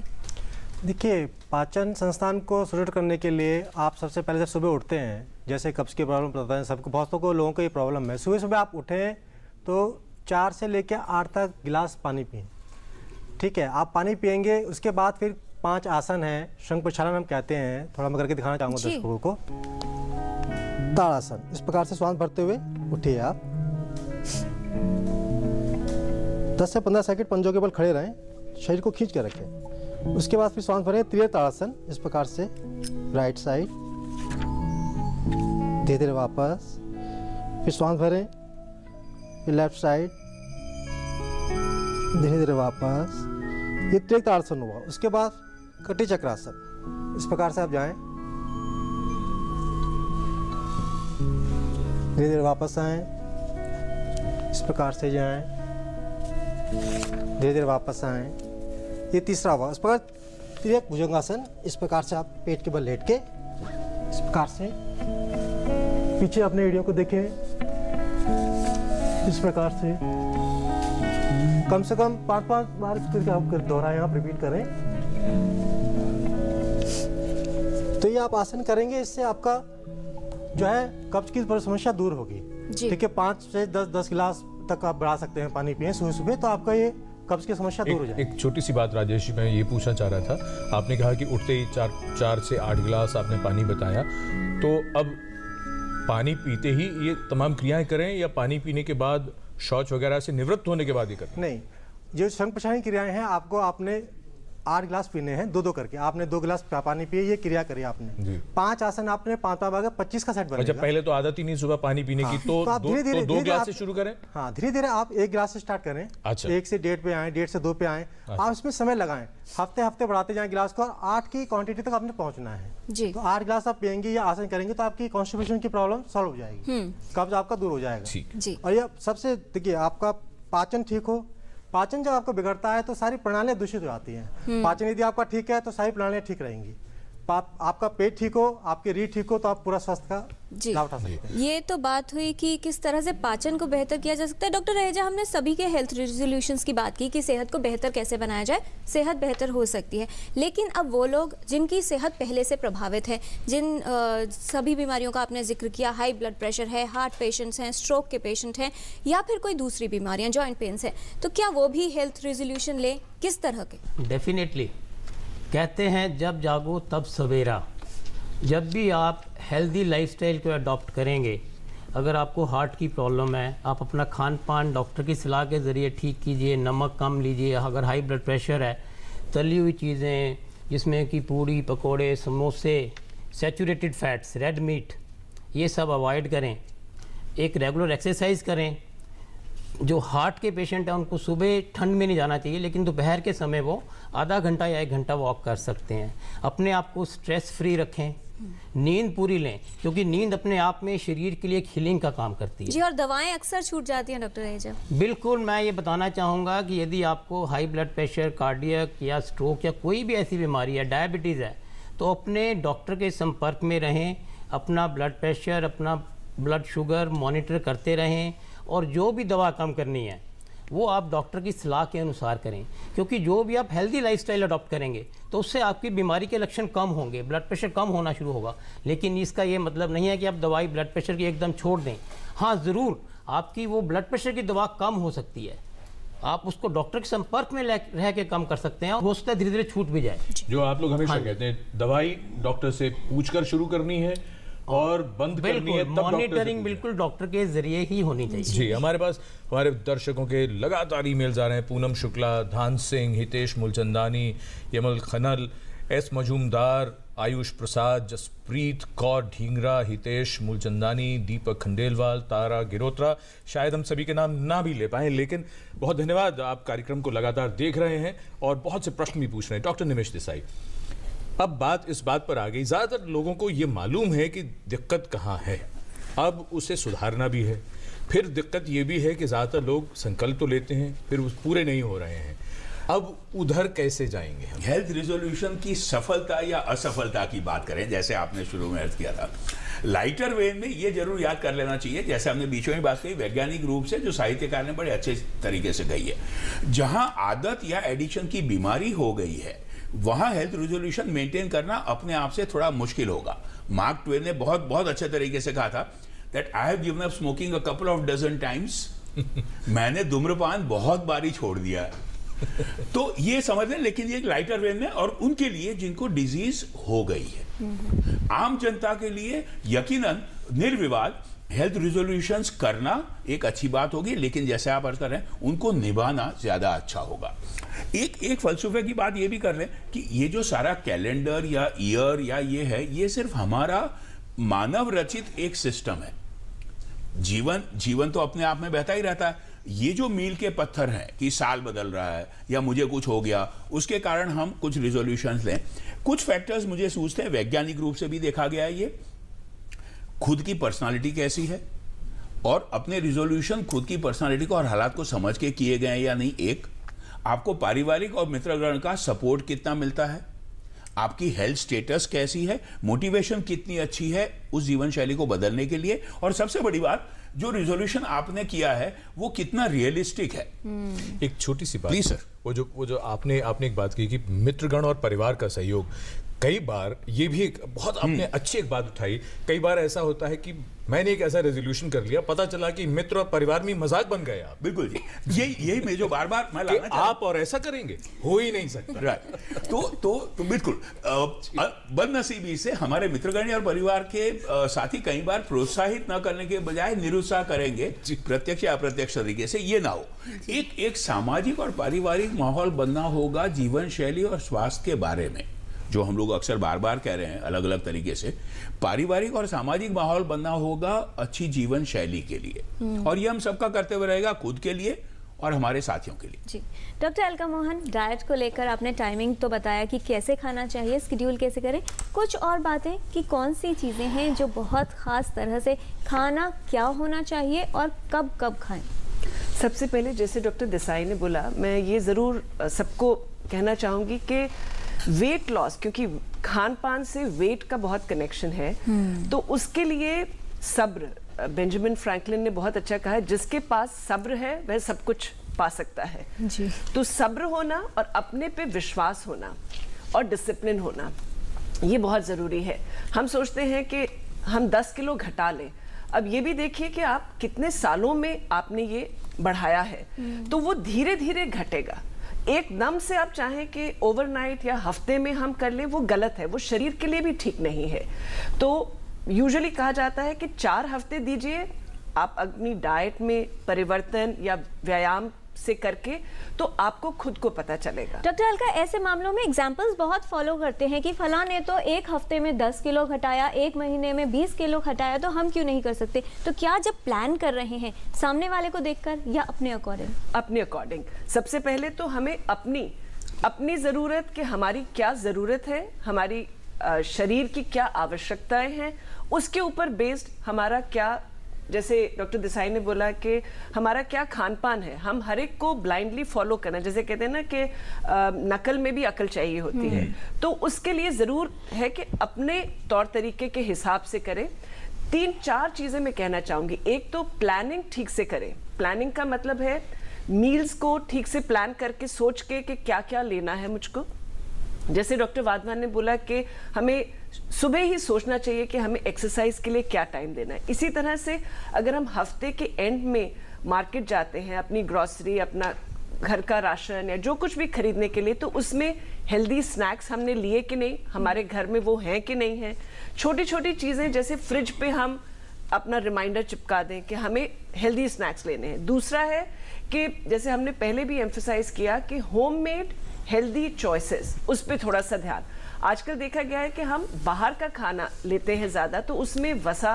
देखिए, पाचन संस्थान को सुदृढ़ करने के लिए आप सबसे पहले जब सुबह उठते हैं, जैसे कब्ज की प्रॉब्लम पता है सबको, बहुतों को लोगों को ये प्रॉब्लम है, सुबह सुबह आप उठें तो चार से लेकर आठ तक गिलास पानी पिएं। ठीक है, आप पानी पिएंगे, उसके बाद फिर पांच आसन हैं, शंख प्रक्षालन हम कहते हैं, थोड़ा मैं करके दिखाना चाहूँगा दर्शकों को। ताड़ासन, इस प्रकार से श्वास भरते हुए उठिए आप, दस से पंद्रह सेकंड पंजों के बल खड़े रहें, शरीर को खींच कर रखें। उसके बाद फिर श्वास भरें त्रिय ताड़ासन, इस प्रकार से राइट साइड धीरे धीरे वापस, फिर श्वास भरें, फिर लेफ्ट साइड, धीरे धीरे वापस। ये त्रिकोणासन हुआ। उसके बाद कटी चक्रासन, इस प्रकार से आप जाएं, धीरे धीरे वापस आएं, इस प्रकार से जाएं, धीरे धीरे वापस आएं। ये तीसरा हुआ। इस प्रकार त्रिक भुजंगासन, इस प्रकार से आप पेट के बल लेट के इस प्रकार से पीछे अपने एड़ियों को देखें, इस प्रकार से कम से कम पांच पांच बार आप दोहराएं, आप रिपीट करें। तो ये आप आसन करेंगे, इससे आपका जो है कब्ज की समस्या दूर होगी। ठीक है, पाँच से दस दस गिलास तक आप बढ़ा सकते हैं पानी पिए सुबह सुबह, तो आपका ये कब्ज की समस्या दूर हो जाएगी। एक छोटी सी बात राजेश जी, मैं ये पूछना चाह रहा था, आपने कहा कि उठते ही चार चार से आठ गिलास आपने पानी बताया, तो अब पानी पीते ही ये तमाम क्रियाएं करें या पानी पीने के बाद शौच वगैरह से निवृत्त होने के बाद ही करें? नहीं, जो संग प्रसारण क्रियाएं हैं, आपको आपने आठ गिलास पीने हैं, दो दो करके। आपने दो गिलास पानी पिए, ये क्रिया करी आपने। पांच आसन आपने पांच पांच बार पच्चीस का सेट बनेगा। अच्छा, पहले तो आदत ही नहीं सुबह पानी पीने की, तो, तो धीरे धीरे दो गिलास से शुरू करें। हाँ, धीरे धीरे आप एक गिलास से स्टार्ट करें। अच्छा। एक से डेढ़ पे आए, डेढ़ से दो पे आए, आप इसमें समय लगाएं, हफ्ते हफ्ते बढ़ाते जाएं गिलास को, और आठ की क्वांटिटी तक आपने पहुंचना है जी। तो आठ गिलास आप पियेंगे या आसन करेंगे तो आपकी कॉन्स्टिपेशन की प्रॉब्लम सॉल्व हो जाएगी, कब्ज आपका दूर हो जाएगा। और ये सबसे देखिए, आपका पाचन ठीक हो। पाचन जब आपको बिगड़ता है तो सारी प्रणालियां दूषित हो जाती हैं। पाचन यदि आपका ठीक है तो सारी प्रणालियां ठीक रहेंगी। आप, आपका पेट ठीक हो, आपकी रीढ़ ठीक हो, तो आप पूरा स्वास्थ्य का लाभ उठा सकते हैं। ये तो बात हुई कि किस तरह से पाचन को बेहतर किया जा सकता है। डॉक्टर रहेजा, हमने सभी के हेल्थ रेजोल्यूशंस की बात की कि सेहत को बेहतर कैसे बनाया जाए, सेहत बेहतर हो सकती है। लेकिन अब वो लोग जिनकी सेहत पहले से प्रभावित है, जिन आ, सभी बीमारियों का आपने जिक्र किया, हाई ब्लड प्रेशर है, हार्ट पेशेंट्स हैं, स्ट्रोक के पेशेंट हैं, या फिर कोई दूसरी बीमारियाँ, जॉइंट पेन्स है, तो क्या वो भी हेल्थ रेजोल्यूशन लें? किस तरह के? डेफिनेटली। कहते हैं जब जागो तब सवेरा। जब भी आप हेल्दी लाइफस्टाइल को अडॉप्ट करेंगे, अगर आपको हार्ट की प्रॉब्लम है, आप अपना खान पान डॉक्टर की सलाह के ज़रिए ठीक कीजिए, नमक कम लीजिए। अगर हाई ब्लड प्रेशर है, तली हुई चीज़ें जिसमें कि पूड़ी, पकोड़े, समोसे, सैचुरेटेड फैट्स, रेड मीट, ये सब अवॉइड करें। एक रेगुलर एक्सरसाइज करें। जो हार्ट के पेशेंट हैं उनको सुबह ठंड में नहीं जाना चाहिए, लेकिन दोपहर के समय वो आधा घंटा या एक घंटा वॉक कर सकते हैं। अपने आप को स्ट्रेस फ्री रखें, नींद पूरी लें, क्योंकि नींद अपने आप में शरीर के लिए एक हीलिंग का काम करती है जी। और दवाएं अक्सर छूट जाती हैं डॉक्टर रहेजा। बिल्कुल, मैं ये बताना चाहूँगा कि यदि आपको हाई ब्लड प्रेशर, कार्डियक या स्ट्रोक या कोई भी ऐसी बीमारी है, डायबिटीज़ है, तो अपने डॉक्टर के संपर्क में रहें। अपना ब्लड प्रेशर, अपना ब्लड शुगर मॉनिटर करते रहें, और जो भी दवा कम करनी है वो आप डॉक्टर की सलाह के अनुसार करें, क्योंकि जो भी आप हेल्दी लाइफस्टाइल अडॉप्ट करेंगे तो उससे आपकी बीमारी के लक्षण कम होंगे, ब्लड प्रेशर कम होना शुरू होगा। लेकिन इसका ये मतलब नहीं है कि आप दवाई ब्लड प्रेशर की एकदम छोड़ दें। हाँ, ज़रूर आपकी वो ब्लड प्रेशर की दवा कम हो सकती है, आप उसको डॉक्टर के संपर्क में रह के कम कर सकते हैं, और हो सकता है धीरे धीरे छूट भी जाए। जो आप लोग हमेशा कहते हैं, दवाई डॉक्टर से पूछकर शुरू करनी है और बंद करनी है, तब मॉनिटरिंग बिल्कुल डॉक्टर के जरिए ही होनी चाहिए। जी, हमारे पास हमारे दर्शकों के लगातार ईमेल्स आ रहे हैं। पूनम शुक्ला, धान सिंह, हितेश मूलचंदानी, यमल खनल, एस मजूमदार, आयुष प्रसाद, जसप्रीत कौर ढींगरा, हितेश मूलचंदानी, दीपक खंडेलवाल, तारा गिरोत्रा। शायद हम सभी के नाम ना भी ले पाएं, लेकिन बहुत धन्यवाद, आप कार्यक्रम को लगातार देख रहे हैं और बहुत से प्रश्न भी पूछ रहे हैं। डॉक्टर निमेश देसाई, अब बात इस बात पर आ गई, ज़्यादातर लोगों को ये मालूम है कि दिक्कत कहाँ है, अब उसे सुधारना भी है। फिर दिक्कत ये भी है कि ज़्यादातर लोग संकल्प तो लेते हैं, फिर उस पूरे नहीं हो रहे हैं। अब उधर कैसे जाएंगे हम? हेल्थ रिजोल्यूशन की सफलता या असफलता की बात करें, जैसे आपने शुरू में अर्ज किया था, लाइटर वेन में ये जरूर याद कर लेना चाहिए, जैसे हमने बीचों में बात कही, वैज्ञानिक रूप से जो साहित्यकार ने बड़े अच्छे तरीके से कही है, जहां आदत या एडिक्शन की बीमारी हो गई है वहां हेल्थ रिजोल्यूशन मेंटेन करना अपने आप से थोड़ा मुश्किल होगा। मार्क ट्वेन ने बहुत बहुत अच्छे तरीके से कहा था that I have given up smoking a couple of dozen times. मैंने धूम्रपान बहुत बारी छोड़ दिया। तो ये समझ लें, लेकिन ये एक लाइटर वेन में, और उनके लिए जिनको डिजीज हो गई है, आम जनता के लिए यकीनन निर्विवाद हेल्थ रिजोल्यूशंस करना एक अच्छी बात होगी, लेकिन जैसे आप अर्ज कर रहे हैं उनको निभाना ज्यादा अच्छा होगा। एक एक फलसफे की बात ये भी कर लें कि ये जो सारा कैलेंडर या ईयर या ये है, ये सिर्फ हमारा मानव रचित एक सिस्टम है। जीवन जीवन तो अपने आप में बहता ही रहता है। ये जो मील के पत्थर हैं कि साल बदल रहा है या मुझे कुछ हो गया, उसके कारण हम कुछ रिजोल्यूशंस लें। कुछ फैक्टर्स मुझे सूझते हैं वैज्ञानिक रूप से भी देखा गया है। ये खुद की पर्सनालिटी कैसी है और अपने रिजोल्यूशन खुद की पर्सनालिटी को और हालात को समझ के किए गए हैं या नहीं। एक, आपको पारिवारिक और मित्रगण का सपोर्ट कितना मिलता है, आपकी हेल्थ स्टेटस कैसी है, मोटिवेशन कितनी अच्छी है उस जीवन शैली को बदलने के लिए, और सबसे बड़ी बात जो रिजोल्यूशन आपने किया है वो कितना रियलिस्टिक है। एक छोटी सी बात प्लीज सर, वो जो वो जो आपने आपने एक बात की कि मित्रगण और परिवार का सहयोग, कई बार ये भी एक बहुत आपने अच्छी एक बात उठाई। कई बार ऐसा होता है कि मैंने एक ऐसा रेजोल्यूशन कर लिया, पता चला कि मित्र और परिवार में मजाक बन गए आप। बिल्कुल जी, यही यही मैं जो बार बार मैं लाना आप और ऐसा करेंगे, हो ही नहीं सकता। राइट। तो तो तो बिल्कुल बदनसीबी से हमारे मित्रगण और परिवार के आ, साथी कई बार प्रोत्साहित न करने के बजाय निरुत्साह करेंगे प्रत्यक्ष या अप्रत्यक्ष तरीके से। ये ना हो। एक एक सामाजिक और पारिवारिक माहौल बनना होगा जीवन शैली और स्वास्थ्य के बारे में, जो हम लोग अक्सर बार बार कह रहे हैं अलग अलग तरीके से। पारिवारिक और सामाजिक माहौल बनना होगा अच्छी जीवन शैली के लिए, और ये हम सबका करते हुए रहेगा, खुद के लिए और हमारे साथियों के लिए। जी डॉक्टर अलका मोहन, डाइट को लेकर आपने टाइमिंग तो बताया कि कैसे खाना चाहिए, शेड्यूल कैसे करें, कुछ और बातें कि कौन सी चीज़ें हैं जो बहुत ख़ास तरह से खाना क्या होना चाहिए और कब कब खाएं? सबसे पहले जैसे डॉक्टर देसाई ने बोला, मैं ये ज़रूर सबको कहना चाहूँगी कि वेट लॉस, क्योंकि खान पान से वेट का बहुत कनेक्शन है, तो उसके लिए सब्र, बेंजामिन फ्रैंकलिन ने बहुत अच्छा कहा है, जिसके पास सब्र है वह सब कुछ पा सकता है। जी। तो सब्र होना और अपने पे विश्वास होना और डिसिप्लिन होना, ये बहुत ज़रूरी है। हम सोचते हैं कि हम दस किलो घटा लें, अब ये भी देखिए कि आप कितने सालों में आपने ये बढ़ाया है, तो वो धीरे धीरे घटेगा। एकदम से आप चाहें कि ओवरनाइट या हफ्ते में हम कर लें, वो गलत है, वो शरीर के लिए भी ठीक नहीं है। तो यूजुअली कहा जाता है कि चार हफ्ते दीजिए आप अपनी डाइट में परिवर्तन या व्यायाम से करके, तो आपको खुद को पता चलेगा। डॉक्टर अलका, ऐसे मामलों में एग्जाम्पल्स बहुत फॉलो करते हैं कि फलां ने तो एक हफ्ते में दस किलो घटाया, एक महीने में बीस किलो घटाया, तो हम क्यों नहीं कर सकते? तो क्या जब प्लान कर रहे हैं सामने वाले को देखकर या अपने अकॉर्डिंग? अपने अकॉर्डिंग। सबसे पहले तो हमें अपनी अपनी ज़रूरत, कि हमारी क्या ज़रूरत है, हमारी शरीर की क्या आवश्यकताएं हैं, उसके ऊपर बेस्ड हमारा क्या, जैसे डॉक्टर देसाई ने बोला कि हमारा क्या खान पान है, हम हर एक को ब्लाइंडली फॉलो करना, जैसे कहते हैं ना कि नकल में भी अकल चाहिए होती है, तो उसके लिए ज़रूर है कि अपने तौर तरीके के हिसाब से करें। तीन चार चीज़ें मैं कहना चाहूँगी। एक तो प्लानिंग ठीक से करें। प्लानिंग का मतलब है मील्स को ठीक से प्लान करके सोच के कि क्या क्या लेना है मुझको। जैसे डॉक्टर वाधवान ने बोला कि हमें सुबह ही सोचना चाहिए कि हमें एक्सरसाइज के लिए क्या टाइम देना है। इसी तरह से अगर हम हफ्ते के एंड में मार्केट जाते हैं अपनी ग्रॉसरी, अपना घर का राशन या जो कुछ भी खरीदने के लिए, तो उसमें हेल्दी स्नैक्स हमने लिए कि नहीं, हमारे घर में वो हैं कि नहीं है। छोटी छोटी चीज़ें जैसे फ्रिज पे हम अपना रिमाइंडर चिपका दें कि हमें हेल्दी स्नैक्स लेने हैं। दूसरा है कि जैसे हमने पहले भी एम्फसाइज किया कि होममेड हेल्दी चॉइसेस, उस पर थोड़ा सा ध्यान। आजकल देखा गया है कि हम बाहर का खाना लेते हैं ज़्यादा, तो उसमें वसा,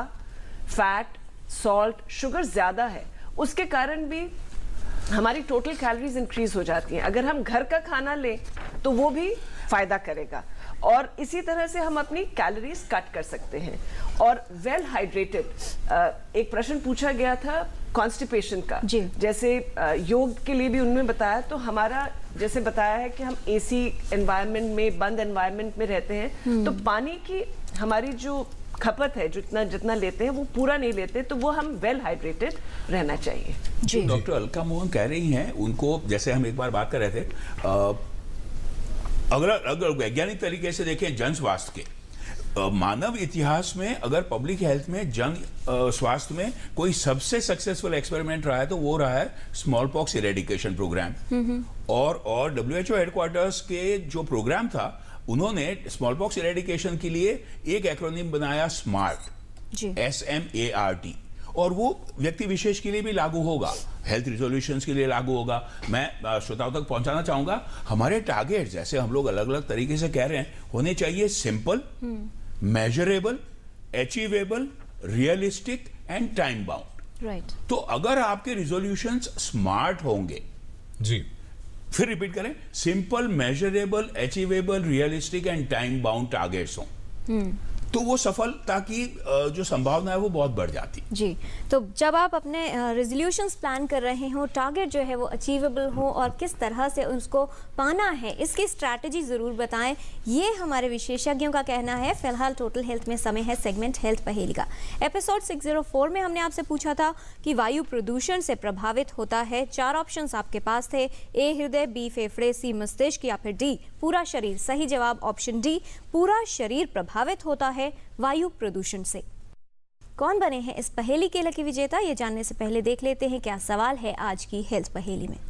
फैट, सॉल्ट, शुगर ज़्यादा है, उसके कारण भी हमारी टोटल कैलोरीज इंक्रीज हो जाती हैं। अगर हम घर का खाना लें तो वो भी फ़ायदा करेगा, और इसी तरह से हम अपनी कैलोरीज कट कर सकते हैं। और वेल हाइड्रेटेड, एक प्रश्न पूछा गया था कॉन्स्टिपेशन का, जैसे योग के लिए भी उन्होंने बताया, तो हमारा जैसे बताया है कि हम एसी एनवायरनमेंट में, बंद एनवायरनमेंट में रहते हैं, तो पानी की हमारी जो खपत है, जितना जितना लेते हैं वो पूरा नहीं लेते, तो वो हम वेल हाइड्रेटेड रहना चाहिए। जी डॉक्टर अलका मोहन कह रही हैं, उनको जैसे हम एक बार बात कर रहे थे, आ, अगर अगर वैज्ञानिक तरीके से देखें जन स्वास्थ्य के मानव इतिहास में, अगर पब्लिक हेल्थ में जन स्वास्थ्य में कोई सबसे सक्सेसफुल एक्सपेरिमेंट रहा है तो वो रहा है स्मॉल पॉक्स इरेडिकेशन प्रोग्राम। और और डब्ल्यू एच ओ हेडक्वार्टर्स के जो प्रोग्राम था, उन्होंने स्मॉल पॉक्स इरेडिकेशन के लिए एक एक्रोनिम बनाया SMART, S M A R T, और वो व्यक्ति विशेष के लिए भी लागू होगा, हेल्थ रिजोल्यूशंस के लिए लागू होगा। मैं श्रोताओं तक पहुंचाना चाहूंगा, हमारे टारगेट जैसे हम लोग अलग अलग तरीके से कह रहे हैं, होने चाहिए simple, measurable, achievable, realistic and time bound. Right. तो अगर आपके रिजोल्यूशंस स्मार्ट होंगे, जी, फिर रिपीट करें, simple, measurable, achievable, realistic and time bound targets हों, तो वो सफलता की जो संभावना है वो बहुत बढ़ जाती है। जी, तो जब आप अपने रेजोल्यूशंस प्लान कर रहे हो, टारगेट जो है वो अचीवेबल हो और किस तरह से उसको पाना है, इसकी स्ट्रैटेजी ज़रूर बताएं। ये हमारे विशेषज्ञों का कहना है। फिलहाल टोटल हेल्थ में समय है सेगमेंट हेल्थ पहेली का। एपिसोड छह सौ चार में हमने आपसे पूछा था कि वायु प्रदूषण से प्रभावित होता है। चार ऑप्शंस आपके पास थे, ए हृदय, बी फेफड़े, सी मस्तिष्क या फिर डी पूरा शरीर। सही जवाब ऑप्शन डी, पूरा शरीर प्रभावित होता है वायु प्रदूषण से। कौन बने हैं इस पहेली के लकी विजेता, ये जानने से पहले देख लेते हैं क्या सवाल है आज की हेल्थ पहेली में।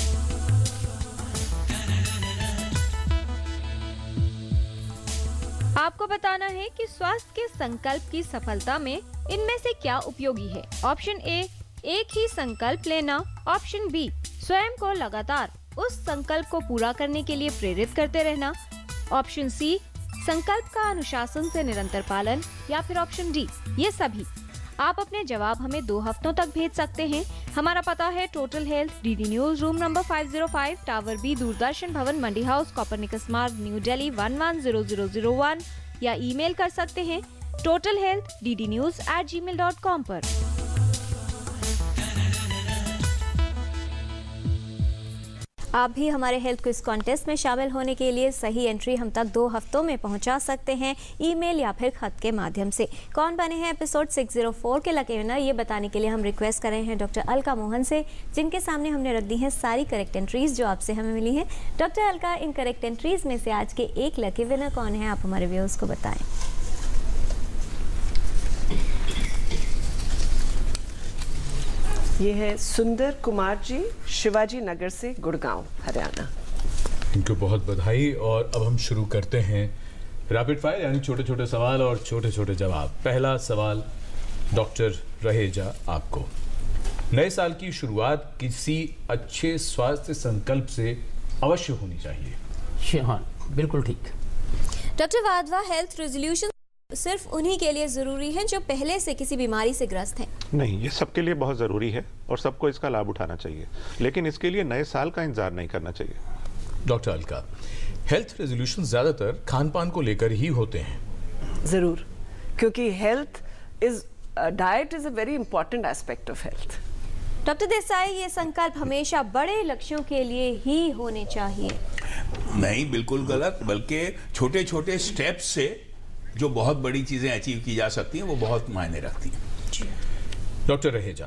आपको बताना है कि स्वास्थ्य के संकल्प की सफलता में इनमें से क्या उपयोगी है। ऑप्शन ए, एक ही संकल्प लेना। ऑप्शन बी, स्वयं को लगातार उस संकल्प को पूरा करने के लिए प्रेरित करते रहना। ऑप्शन सी, संकल्प का अनुशासन से निरंतर पालन। या फिर ऑप्शन डी, ये सभी। आप अपने जवाब हमें दो हफ्तों तक भेज सकते हैं। हमारा पता है total health, DD news, room number पाँच सौ पाँच, tower B, Doordarshan Bhavan, Mandi House, Copernicus Marg, New Delhi one one zero zero zero one, या ईमेल कर सकते हैं total health D D news at Gmail dot com पर। आप भी हमारे हेल्थ क्विज कॉन्टेस्ट में शामिल होने के लिए सही एंट्री हम तक दो हफ्तों में पहुंचा सकते हैं, ईमेल या फिर खत के माध्यम से। कौन बने हैं एपिसोड छह सौ चार के लकी विनर, ये बताने के लिए हम रिक्वेस्ट कर रहे हैं डॉक्टर अलका मोहन से, जिनके सामने हमने रख दी हैं सारी करेक्ट एंट्रीज जो आपसे हमें मिली हैं। डॉक्टर अलका, इन करेक्ट एंट्रीज में से आज के एक लकी विनर कौन है, आप हमारे व्यूअर्स को बताएं। ये है सुंदर कुमार जी, शिवाजी नगर से, गुड़गांव, हरियाणा। इनको बहुत बधाई। और अब हम शुरू करते हैं रैपिड फायर, यानी छोटे छोटे सवाल और छोटे छोटे जवाब। पहला सवाल डॉक्टर रहेजा आपको। नए साल की शुरुआत किसी अच्छे स्वास्थ्य संकल्प से अवश्य होनी चाहिए। हाँ, बिल्कुल ठीक। डॉक्टर वाधवा, हेल्थ रेजोल्यूशन सिर्फ उन्हीं के लिए जरूरी है जो पहले से किसी बीमारी से ग्रस्त हैं? नहीं, ये सबके लिए बहुत ज़रूरी है और सबको इसका लाभ उठाना चाहिए, लेकिन इसके लिए नए साल का इंतजार नहीं करना चाहिए। डॉक्टर अलका, हेल्थ रेजोल्यूशन ज़्यादातर खान पान को लेकर ही होते हैं। ज़रूर, क्योंकि health is diet is a very important aspect of health. Doctor Desai, ये संकल्प हमेशा बड़े लक्ष्यों के लिए ही होने चाहिए? नहीं, बिल्कुल गलत, बल्कि छोटे छोटे स्टेप्स से जो बहुत बड़ी चीजें अचीव की जा सकती हैं वो बहुत मायने रखती हैं। डॉक्टर रहेजा,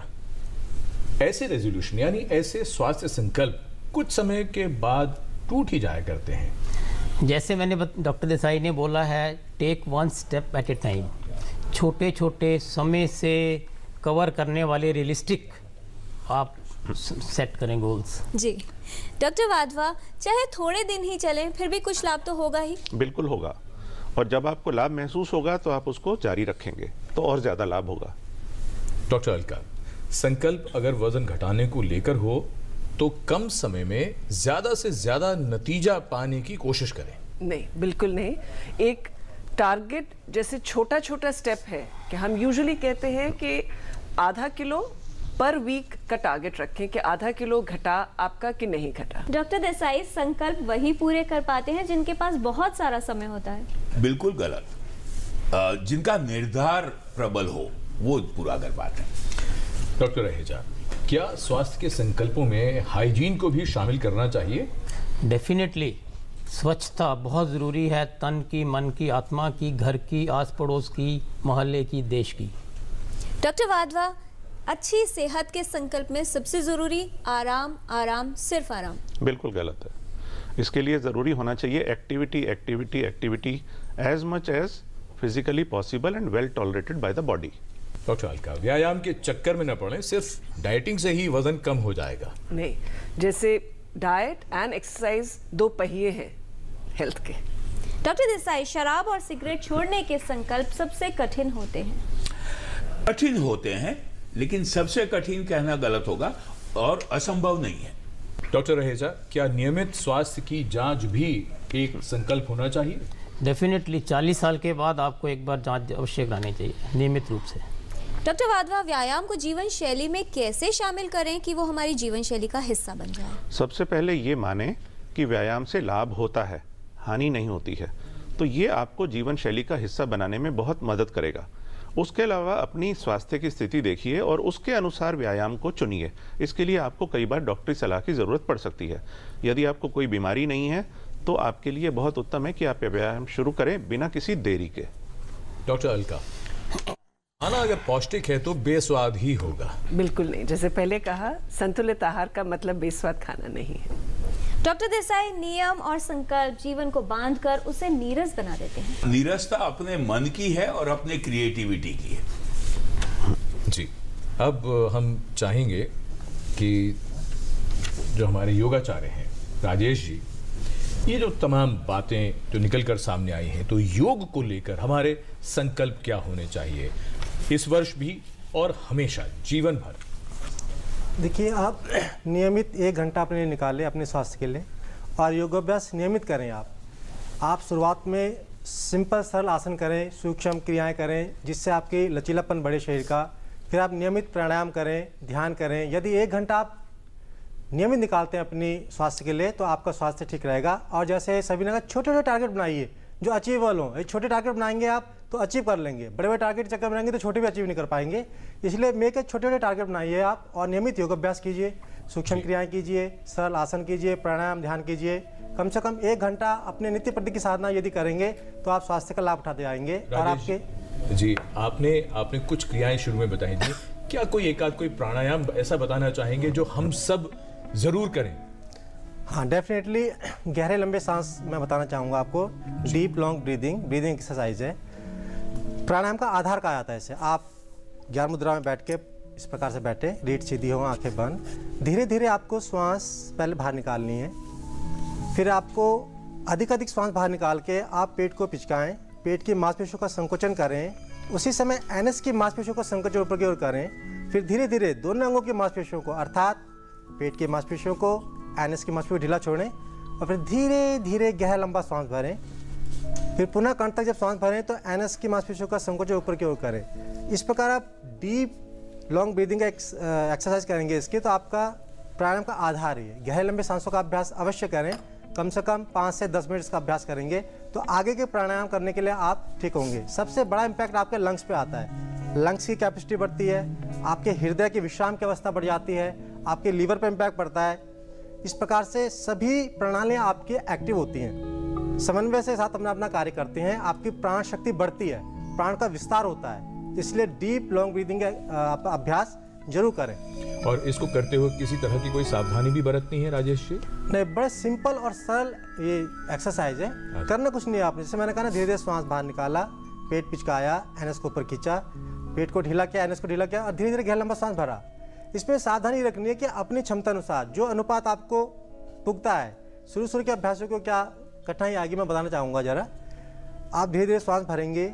ऐसे रेजोल्यूशन यानी ऐसे स्वास्थ्य संकल्प कुछ समय के बाद टूट ही जाया करते हैं। जैसे मैंने डॉक्टर देसाई ने बोला है, take one step at a time. छोटे छोटे समय से कवर करने वाले रियलिस्टिक आप सेट करें गोल्स। जी डॉक्टर वाधवा, चाहे थोड़े दिन ही चलें फिर भी कुछ लाभ तो होगा ही? बिल्कुल होगा, और जब आपको लाभ महसूस होगा तो आप उसको जारी रखेंगे तो और ज्यादा लाभ होगा। डॉक्टर अलका, संकल्प अगर वजन घटाने को लेकर हो तो कम समय में ज्यादा से ज्यादा नतीजा पाने की कोशिश करें। नहीं, बिल्कुल नहीं। एक टारगेट जैसे छोटा छोटा स्टेप है कि हम यूजुअली कहते हैं कि आधा किलो पर वीक का टारगेट रखें कि आधा किलो घटा आपका कि नहीं घटा। डॉक्टर देसाई, संकल्प वही पूरे कर पाते हैं जिनके पास बहुत सारा समय होता है। बिल्कुल गलत, जिनका निर्धार प्रबल हो वो पूरा कर पाते हैं। डॉक्टर रहेजा, क्या स्वास्थ्य के संकल्पों में हाइजीन को भी शामिल करना चाहिए? डेफिनेटली, स्वच्छता बहुत ज़रूरी है, तन की, मन की, आत्मा की, घर की, आस पड़ोस की, मोहल्ले की, देश की। डॉक्टर वाधवा, अच्छी सेहत के संकल्प में सबसे जरूरी आराम, आराम, सिर्फ आराम। बिल्कुल गलत है। इसके लिए जरूरी होना चाहिए activity, activity, activity as much as physically possible and well tolerated by the body. Doctor Alka, व्यायाम के चक्कर में न पड़े, सिर्फ डाइटिंग से ही वजन कम हो जाएगा। नहीं, जैसे डाइट एंड एक्सरसाइज दो पहिए हैं हेल्थ के। डॉक्टर देसाई, शराब और सिगरेट छोड़ने के संकल्प सबसे कठिन होते हैं? कठिन होते हैं, लेकिन सबसे कठिन कहना गलत होगा और असंभव नहीं है। डॉक्टर रहेजा, क्या नियमित स्वास्थ्य की जांच भी एक संकल्प होना चाहिए? डेफिनेटली चालीस साल के बाद आपको एक बार जांच अवश्य करानी चाहिए नियमित रूप से। डॉक्टर वाधवा, व्यायाम को जीवन शैली में कैसे शामिल करें कि वो हमारी जीवन शैली का हिस्सा बन जाए? सबसे पहले ये माने कि व्यायाम से लाभ होता है, हानि नहीं होती है, तो ये आपको जीवन शैली का हिस्सा बनाने में बहुत मदद करेगा। उसके अलावा अपनी स्वास्थ्य की स्थिति देखिए और उसके अनुसार व्यायाम को चुनिए। इसके लिए आपको कई बार डॉक्टरी सलाह की ज़रूरत पड़ सकती है। यदि आपको कोई बीमारी नहीं है तो आपके लिए बहुत उत्तम है कि आप व्यायाम शुरू करें बिना किसी देरी के। डॉक्टर अलका, खाना अगर पौष्टिक है तो बेस्वाद ही होगा? बिल्कुल नहीं, जैसे पहले कहा, संतुलित आहार का मतलब बेस्वाद खाना नहीं है। डॉक्टर देसाई, नियम और संकल्प जीवन को बांधकर उसे नीरस बना देते हैं। नीरसता अपने मन की है और अपने क्रिएटिविटी की है। जी, अब हम चाहेंगे कि जो हमारे योगाचार्य हैं राजेश जी, ये जो तमाम बातें जो निकल कर सामने आई हैं, तो योग को लेकर हमारे संकल्प क्या होने चाहिए इस वर्ष भी और हमेशा जीवन भर? देखिए, आप नियमित एक घंटा अपने लिए निकालें अपने स्वास्थ्य के लिए और योगाभ्यास नियमित करें। आप आप शुरुआत में सिंपल सरल आसन करें, सूक्ष्म क्रियाएं करें जिससे आपकी लचीलापन बढ़े शरीर का। फिर आप नियमित प्राणायाम करें, ध्यान करें। यदि एक घंटा आप नियमित निकालते हैं अपनी स्वास्थ्य के लिए तो आपका स्वास्थ्य ठीक रहेगा। और जैसे सभी ने कहा, छोटे छोटे टारगेट बनाइए जो अचीवेबल हो। छोटे टारगेट बनाएंगे आप तो अचीव कर लेंगे, बड़े बड़े टारगेट चक्कर बनाएंगे तो छोटे भी अचीव नहीं कर पाएंगे। इसलिए मेक छोटे छोटे टारगेट बनाइए आप और नियमित योगाभ्यास कीजिए, सूक्ष्म क्रियाएं कीजिए, सरल आसन कीजिए, प्राणायाम ध्यान कीजिए। कम से कम एक घंटा अपने नित्य प्रति की साधना यदि करेंगे तो आप स्वास्थ्य का लाभ उठाते आएंगे। और आपके जी, आपने आपने कुछ क्रियाएं शुरू में बताई थी, क्या कोई एक आध कोई प्राणायाम ऐसा बताना चाहेंगे जो हम सब जरूर करें? हाँ, डेफिनेटली गहरे लंबे सांस मैं बताना चाहूँगा आपको। Deep long breathing breathing exercise है। प्राणायाम का आधार कहा जाता है इसे। आप ज्ञान मुद्रा में बैठ के इस प्रकार से बैठे, रीढ़ सीधी हो, आंखें बंद। धीरे धीरे आपको श्वास पहले बाहर निकालनी है। फिर आपको अधिक अधिक श्वास बाहर निकाल के आप पेट को पिचकाएं, पेट की मांसपेशियों का संकोचन करें। उसी समय एनएस की मांसपेशियों का संकोचन ऊपर की ओर करें। फिर धीरे धीरे दोनों अंगों की मांसपेशियों को, अर्थात पेट की मांसपेशियों को, एनएस की मांसपेशियों को ढीला छोड़ें और फिर धीरे धीरे गहरा लंबा श्वास भरें। फिर पुनः कंठ तक जब सांस भरें तो एनएस की मांसपेशियों का संकोचन ऊपर की ओर करें। इस प्रकार आप डीप लॉन्ग ब्रीदिंग का एक्सरसाइज करेंगे इसके, तो आपका प्राणायाम का आधार ही है। गहरे लंबे सांसों का अभ्यास अवश्य करें। कम से कम पाँच से दस मिनट का अभ्यास करेंगे तो आगे के प्राणायाम करने के लिए आप ठीक होंगे। सबसे बड़ा इम्पैक्ट आपके लंग्स पे आता है। लंग्स की कैपेसिटी बढ़ती है, आपके हृदय की विश्राम की अवस्था बढ़ जाती है, आपके लीवर पर इम्पैक्ट पड़ता है। इस प्रकार से सभी प्रणालियाँ आपकी एक्टिव होती हैं, समन्वय से साथ अपना अपना कार्य करते हैं। आपकी प्राण शक्ति बढ़ती है, प्राण का विस्तार होता है। इसलिए डीप लॉन्ग ब्रीदिंग का अभ्यास जरूर करें। और इसको करते हुए किसी तरह की कोई सावधानी भी बरतनी है राजेश जी? नहीं, बड़ा सिंपल और सरल ये एक्सरसाइज है। करना कुछ नहीं है आपने, जैसे मैंने कहा ना, धीरे धीरे श्वास बाहर निकाला, पेट पिचकाया, एनएस को ऊपर खींचा, पेट को ढीला किया, एनएस को ढीला किया और धीरे धीरे गहरा लंबा सांस भरा। इसमें सावधानी रखनी है कि अपनी क्षमता अनुसार जो अनुपात आपको पुगता है। शुरू शुरू के अभ्यासों को क्या कठिनाई आगे मैं बताना चाहूँगा जरा। आप धीरे धीरे श्वास भरेंगे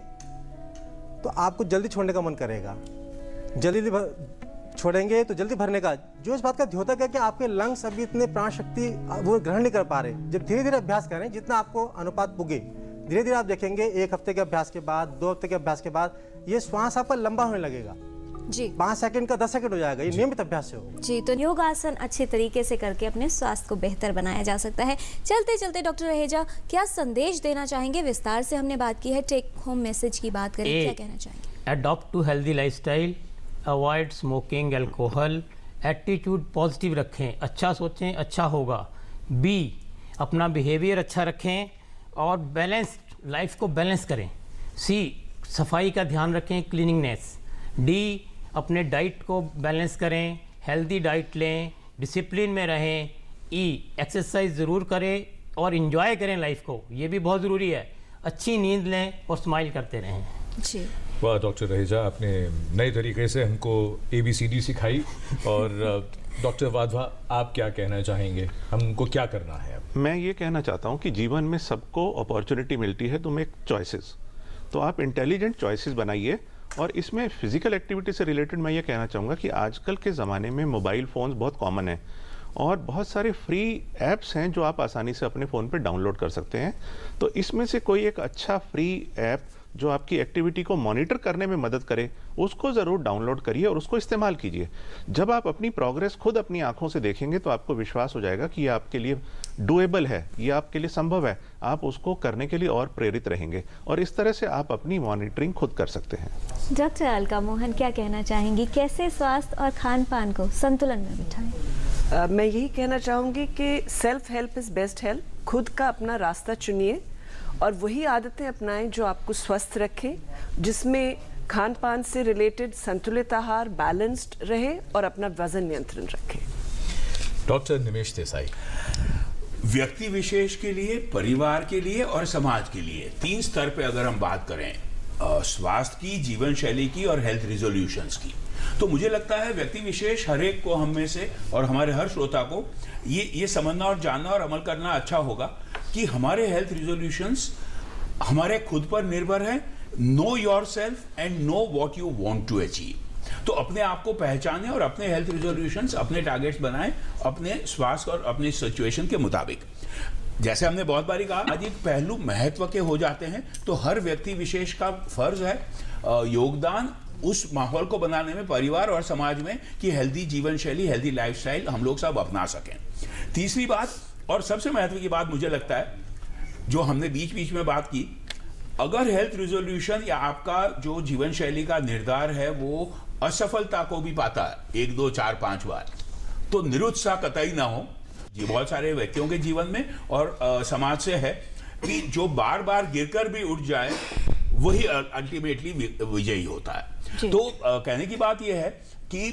तो आपको जल्दी छोड़ने का मन करेगा, जल्दी छोड़ेंगे तो जल्दी भरने का। जो इस बात का द्योतक है कि आपके लंग्स अभी इतने प्राण शक्ति वो ग्रहण नहीं कर पा रहे। जब धीरे धीरे अभ्यास करें, जितना आपको अनुपात पुगे, धीरे धीरे आप देखेंगे एक हफ्ते के अभ्यास के बाद, दो हफ्ते के अभ्यास के बाद ये श्वास आपका लंबा होने लगेगा। जी, पाँच सेकंड का दस सेकंड हो जाएगा। ये नियमित अभ्यास से हो। जी, तो योगासन अच्छे तरीके से करके अपने स्वास्थ्य को बेहतर बनाया जा सकता है। चलते चलते डॉक्टर रहेजा, क्या संदेश देना चाहेंगे? विस्तार से हमने बात की है, टेक होम मैसेज की बात करें, क्या कहना चाहेंगे? Adopt to healthy lifestyle, avoid smoking, alcohol, attitude positive रखें, अच्छा सोचें, अच्छा होगा। बी, अपना बिहेवियर अच्छा रखें और बैलेंस लाइफ को बैलेंस करें। सी, सफाई का ध्यान रखें, क्लीनिंगनेस। डी, अपने डाइट को बैलेंस करें, हेल्दी डाइट लें, डिसिप्लिन में रहें। ई, एक्सरसाइज ज़रूर करें और इन्जॉय करें लाइफ को, ये भी बहुत ज़रूरी है। अच्छी नींद लें और स्माइल करते रहें। जी, वाह डॉक्टर रहेजा, आपने नए तरीके से हमको ए बी सी डी सिखाई। और डॉक्टर वाधवा, आप क्या कहना चाहेंगे? हमको क्या करना है अब? मैं ये कहना चाहता हूँ कि जीवन में सबको अपॉर्चुनिटी मिलती है टू मेक चॉइसेस, तो आप इंटेलिजेंट चॉइसेस बनाइए। और इसमें फिजिकल एक्टिविटी से रिलेटेड मैं ये कहना चाहूँगा कि आजकल के ज़माने में मोबाइल फ़ोन्स बहुत कॉमन है और बहुत सारे फ्री ऐप्स हैं जो आप आसानी से अपने फ़ोन पे डाउनलोड कर सकते हैं। तो इसमें से कोई एक अच्छा फ्री ऐप जो आपकी एक्टिविटी को मॉनिटर करने में मदद करे, उसको ज़रूर डाउनलोड करिए और उसको इस्तेमाल कीजिए। जब आप अपनी प्रोग्रेस खुद अपनी आंखों से देखेंगे तो आपको विश्वास हो जाएगा कि ये आपके लिए डूएबल है, ये आपके लिए संभव है, आप उसको करने के लिए और प्रेरित रहेंगे और इस तरह से आप अपनी मॉनिटरिंग खुद कर सकते हैं। डॉक्टर अलका मोहन क्या कहना चाहेंगी, कैसे स्वास्थ्य और खान पान को संतुलन में बिठाएं? uh, मैं यही कहना चाहूँगी कि self help is best help. खुद का अपना रास्ता चुनिए और वही आदतें अपनाएं जो आपको स्वस्थ रखें, जिसमें खान पान से रिलेटेड संतुलित आहार बैलेंस्ड रहे और अपना वजन नियंत्रण रखें। डॉक्टर निमेश देसाई, व्यक्ति विशेष के लिए, परिवार के लिए और समाज के लिए तीन स्तर पे अगर हम बात करें स्वास्थ्य की, जीवन शैली की और हेल्थ रिजोल्यूशंस की, तो मुझे लगता है व्यक्ति विशेष हर एक को, हम में से और हमारे हर श्रोता को ये ये समझना और जानना और अमल करना अच्छा होगा कि हमारे हेल्थ रिजोल्यूशंस हमारे खुद पर निर्भर है। Know yourself and know what you want to achieve. तो अपने आप को पहचानें और अपने हेल्थ रिजोल्यूशंस, अपने टारगेट्स बनाएं अपने स्वास्थ्य और अपनी सिचुएशन के मुताबिक। जैसे हमने बहुत बारी कहा, आज एक पहलू महत्व के हो जाते हैं, तो हर व्यक्ति विशेष का फर्ज है योगदान उस माहौल को बनाने में, परिवार और समाज में, कि हेल्दी जीवन शैली, हेल्दी लाइफस्टाइल हम लोग सब अपना सकें। तीसरी बात और सबसे महत्व की बात मुझे लगता है, जो हमने बीच बीच में बात की, अगर हेल्थ रिजोल्यूशन या आपका जो जीवन शैली का निर्धार है वो असफलता को भी पाता है एक दो चार पांच बार, तो निरुत्साह कतई ना हो। जी, बहुत सारे व्यक्तियों के जीवन में और आ, समाज से है कि जो बार बार गिरकर भी उठ जाए वही अल्टीमेटली विजयी होता है। तो आ, कहने की बात यह है कि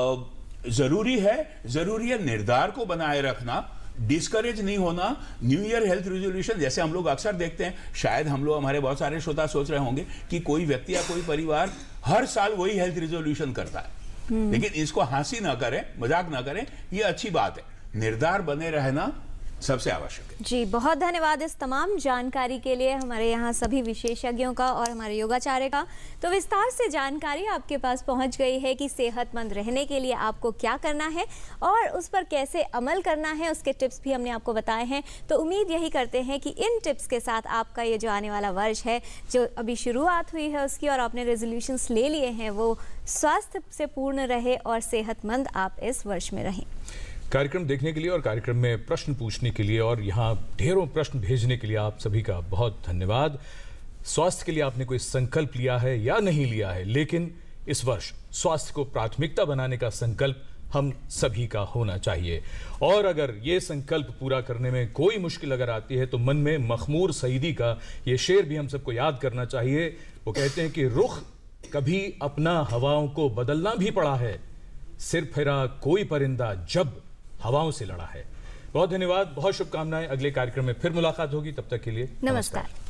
आ, जरूरी है जरूरी है निर्धार को बनाए रखना, डिस्करेज नहीं होना। न्यू ईयर हेल्थ रिजोल्यूशन जैसे हम लोग अक्सर देखते हैं, शायद हम लोग, हमारे बहुत सारे श्रोता सोच रहे होंगे कि कोई व्यक्ति या कोई परिवार हर साल वही हेल्थ रिजोल्यूशन करता है, लेकिन इसको हंसी ना करें, मजाक ना करें, ये अच्छी बात है। निर्धार बने रहना सबसे आवश्यक है। जी, बहुत धन्यवाद इस तमाम जानकारी के लिए हमारे यहाँ सभी विशेषज्ञों का और हमारे योगाचार्य का। तो विस्तार से जानकारी आपके पास पहुँच गई है कि सेहतमंद रहने के लिए आपको क्या करना है और उस पर कैसे अमल करना है, उसके टिप्स भी हमने आपको बताए हैं। तो उम्मीद यही करते हैं कि इन टिप्स के साथ आपका ये जो आने वाला वर्ष है, जो अभी शुरुआत हुई है उसकी, और आपने रेजोल्यूशंस ले लिए हैं, वो स्वास्थ्य से पूर्ण रहे और सेहतमंद आप इस वर्ष में रहें। कार्यक्रम देखने के लिए और कार्यक्रम में प्रश्न पूछने के लिए और यहाँ ढेरों प्रश्न भेजने के लिए आप सभी का बहुत धन्यवाद। स्वास्थ्य के लिए आपने कोई संकल्प लिया है या नहीं लिया है, लेकिन इस वर्ष स्वास्थ्य को प्राथमिकता बनाने का संकल्प हम सभी का होना चाहिए। और अगर ये संकल्प पूरा करने में कोई मुश्किल अगर आती है तो मन में मखमूर सईदी का ये शेर भी हम सबको याद करना चाहिए। वो कहते हैं कि रुख कभी अपना हवाओं को बदलना भी पड़ा है, सिर फिरा कोई परिंदा जब हवाओं से लड़ा है। बहुत धन्यवाद, बहुत शुभकामनाएं। अगले कार्यक्रम में फिर मुलाकात होगी, तब तक के लिए नमस्कार।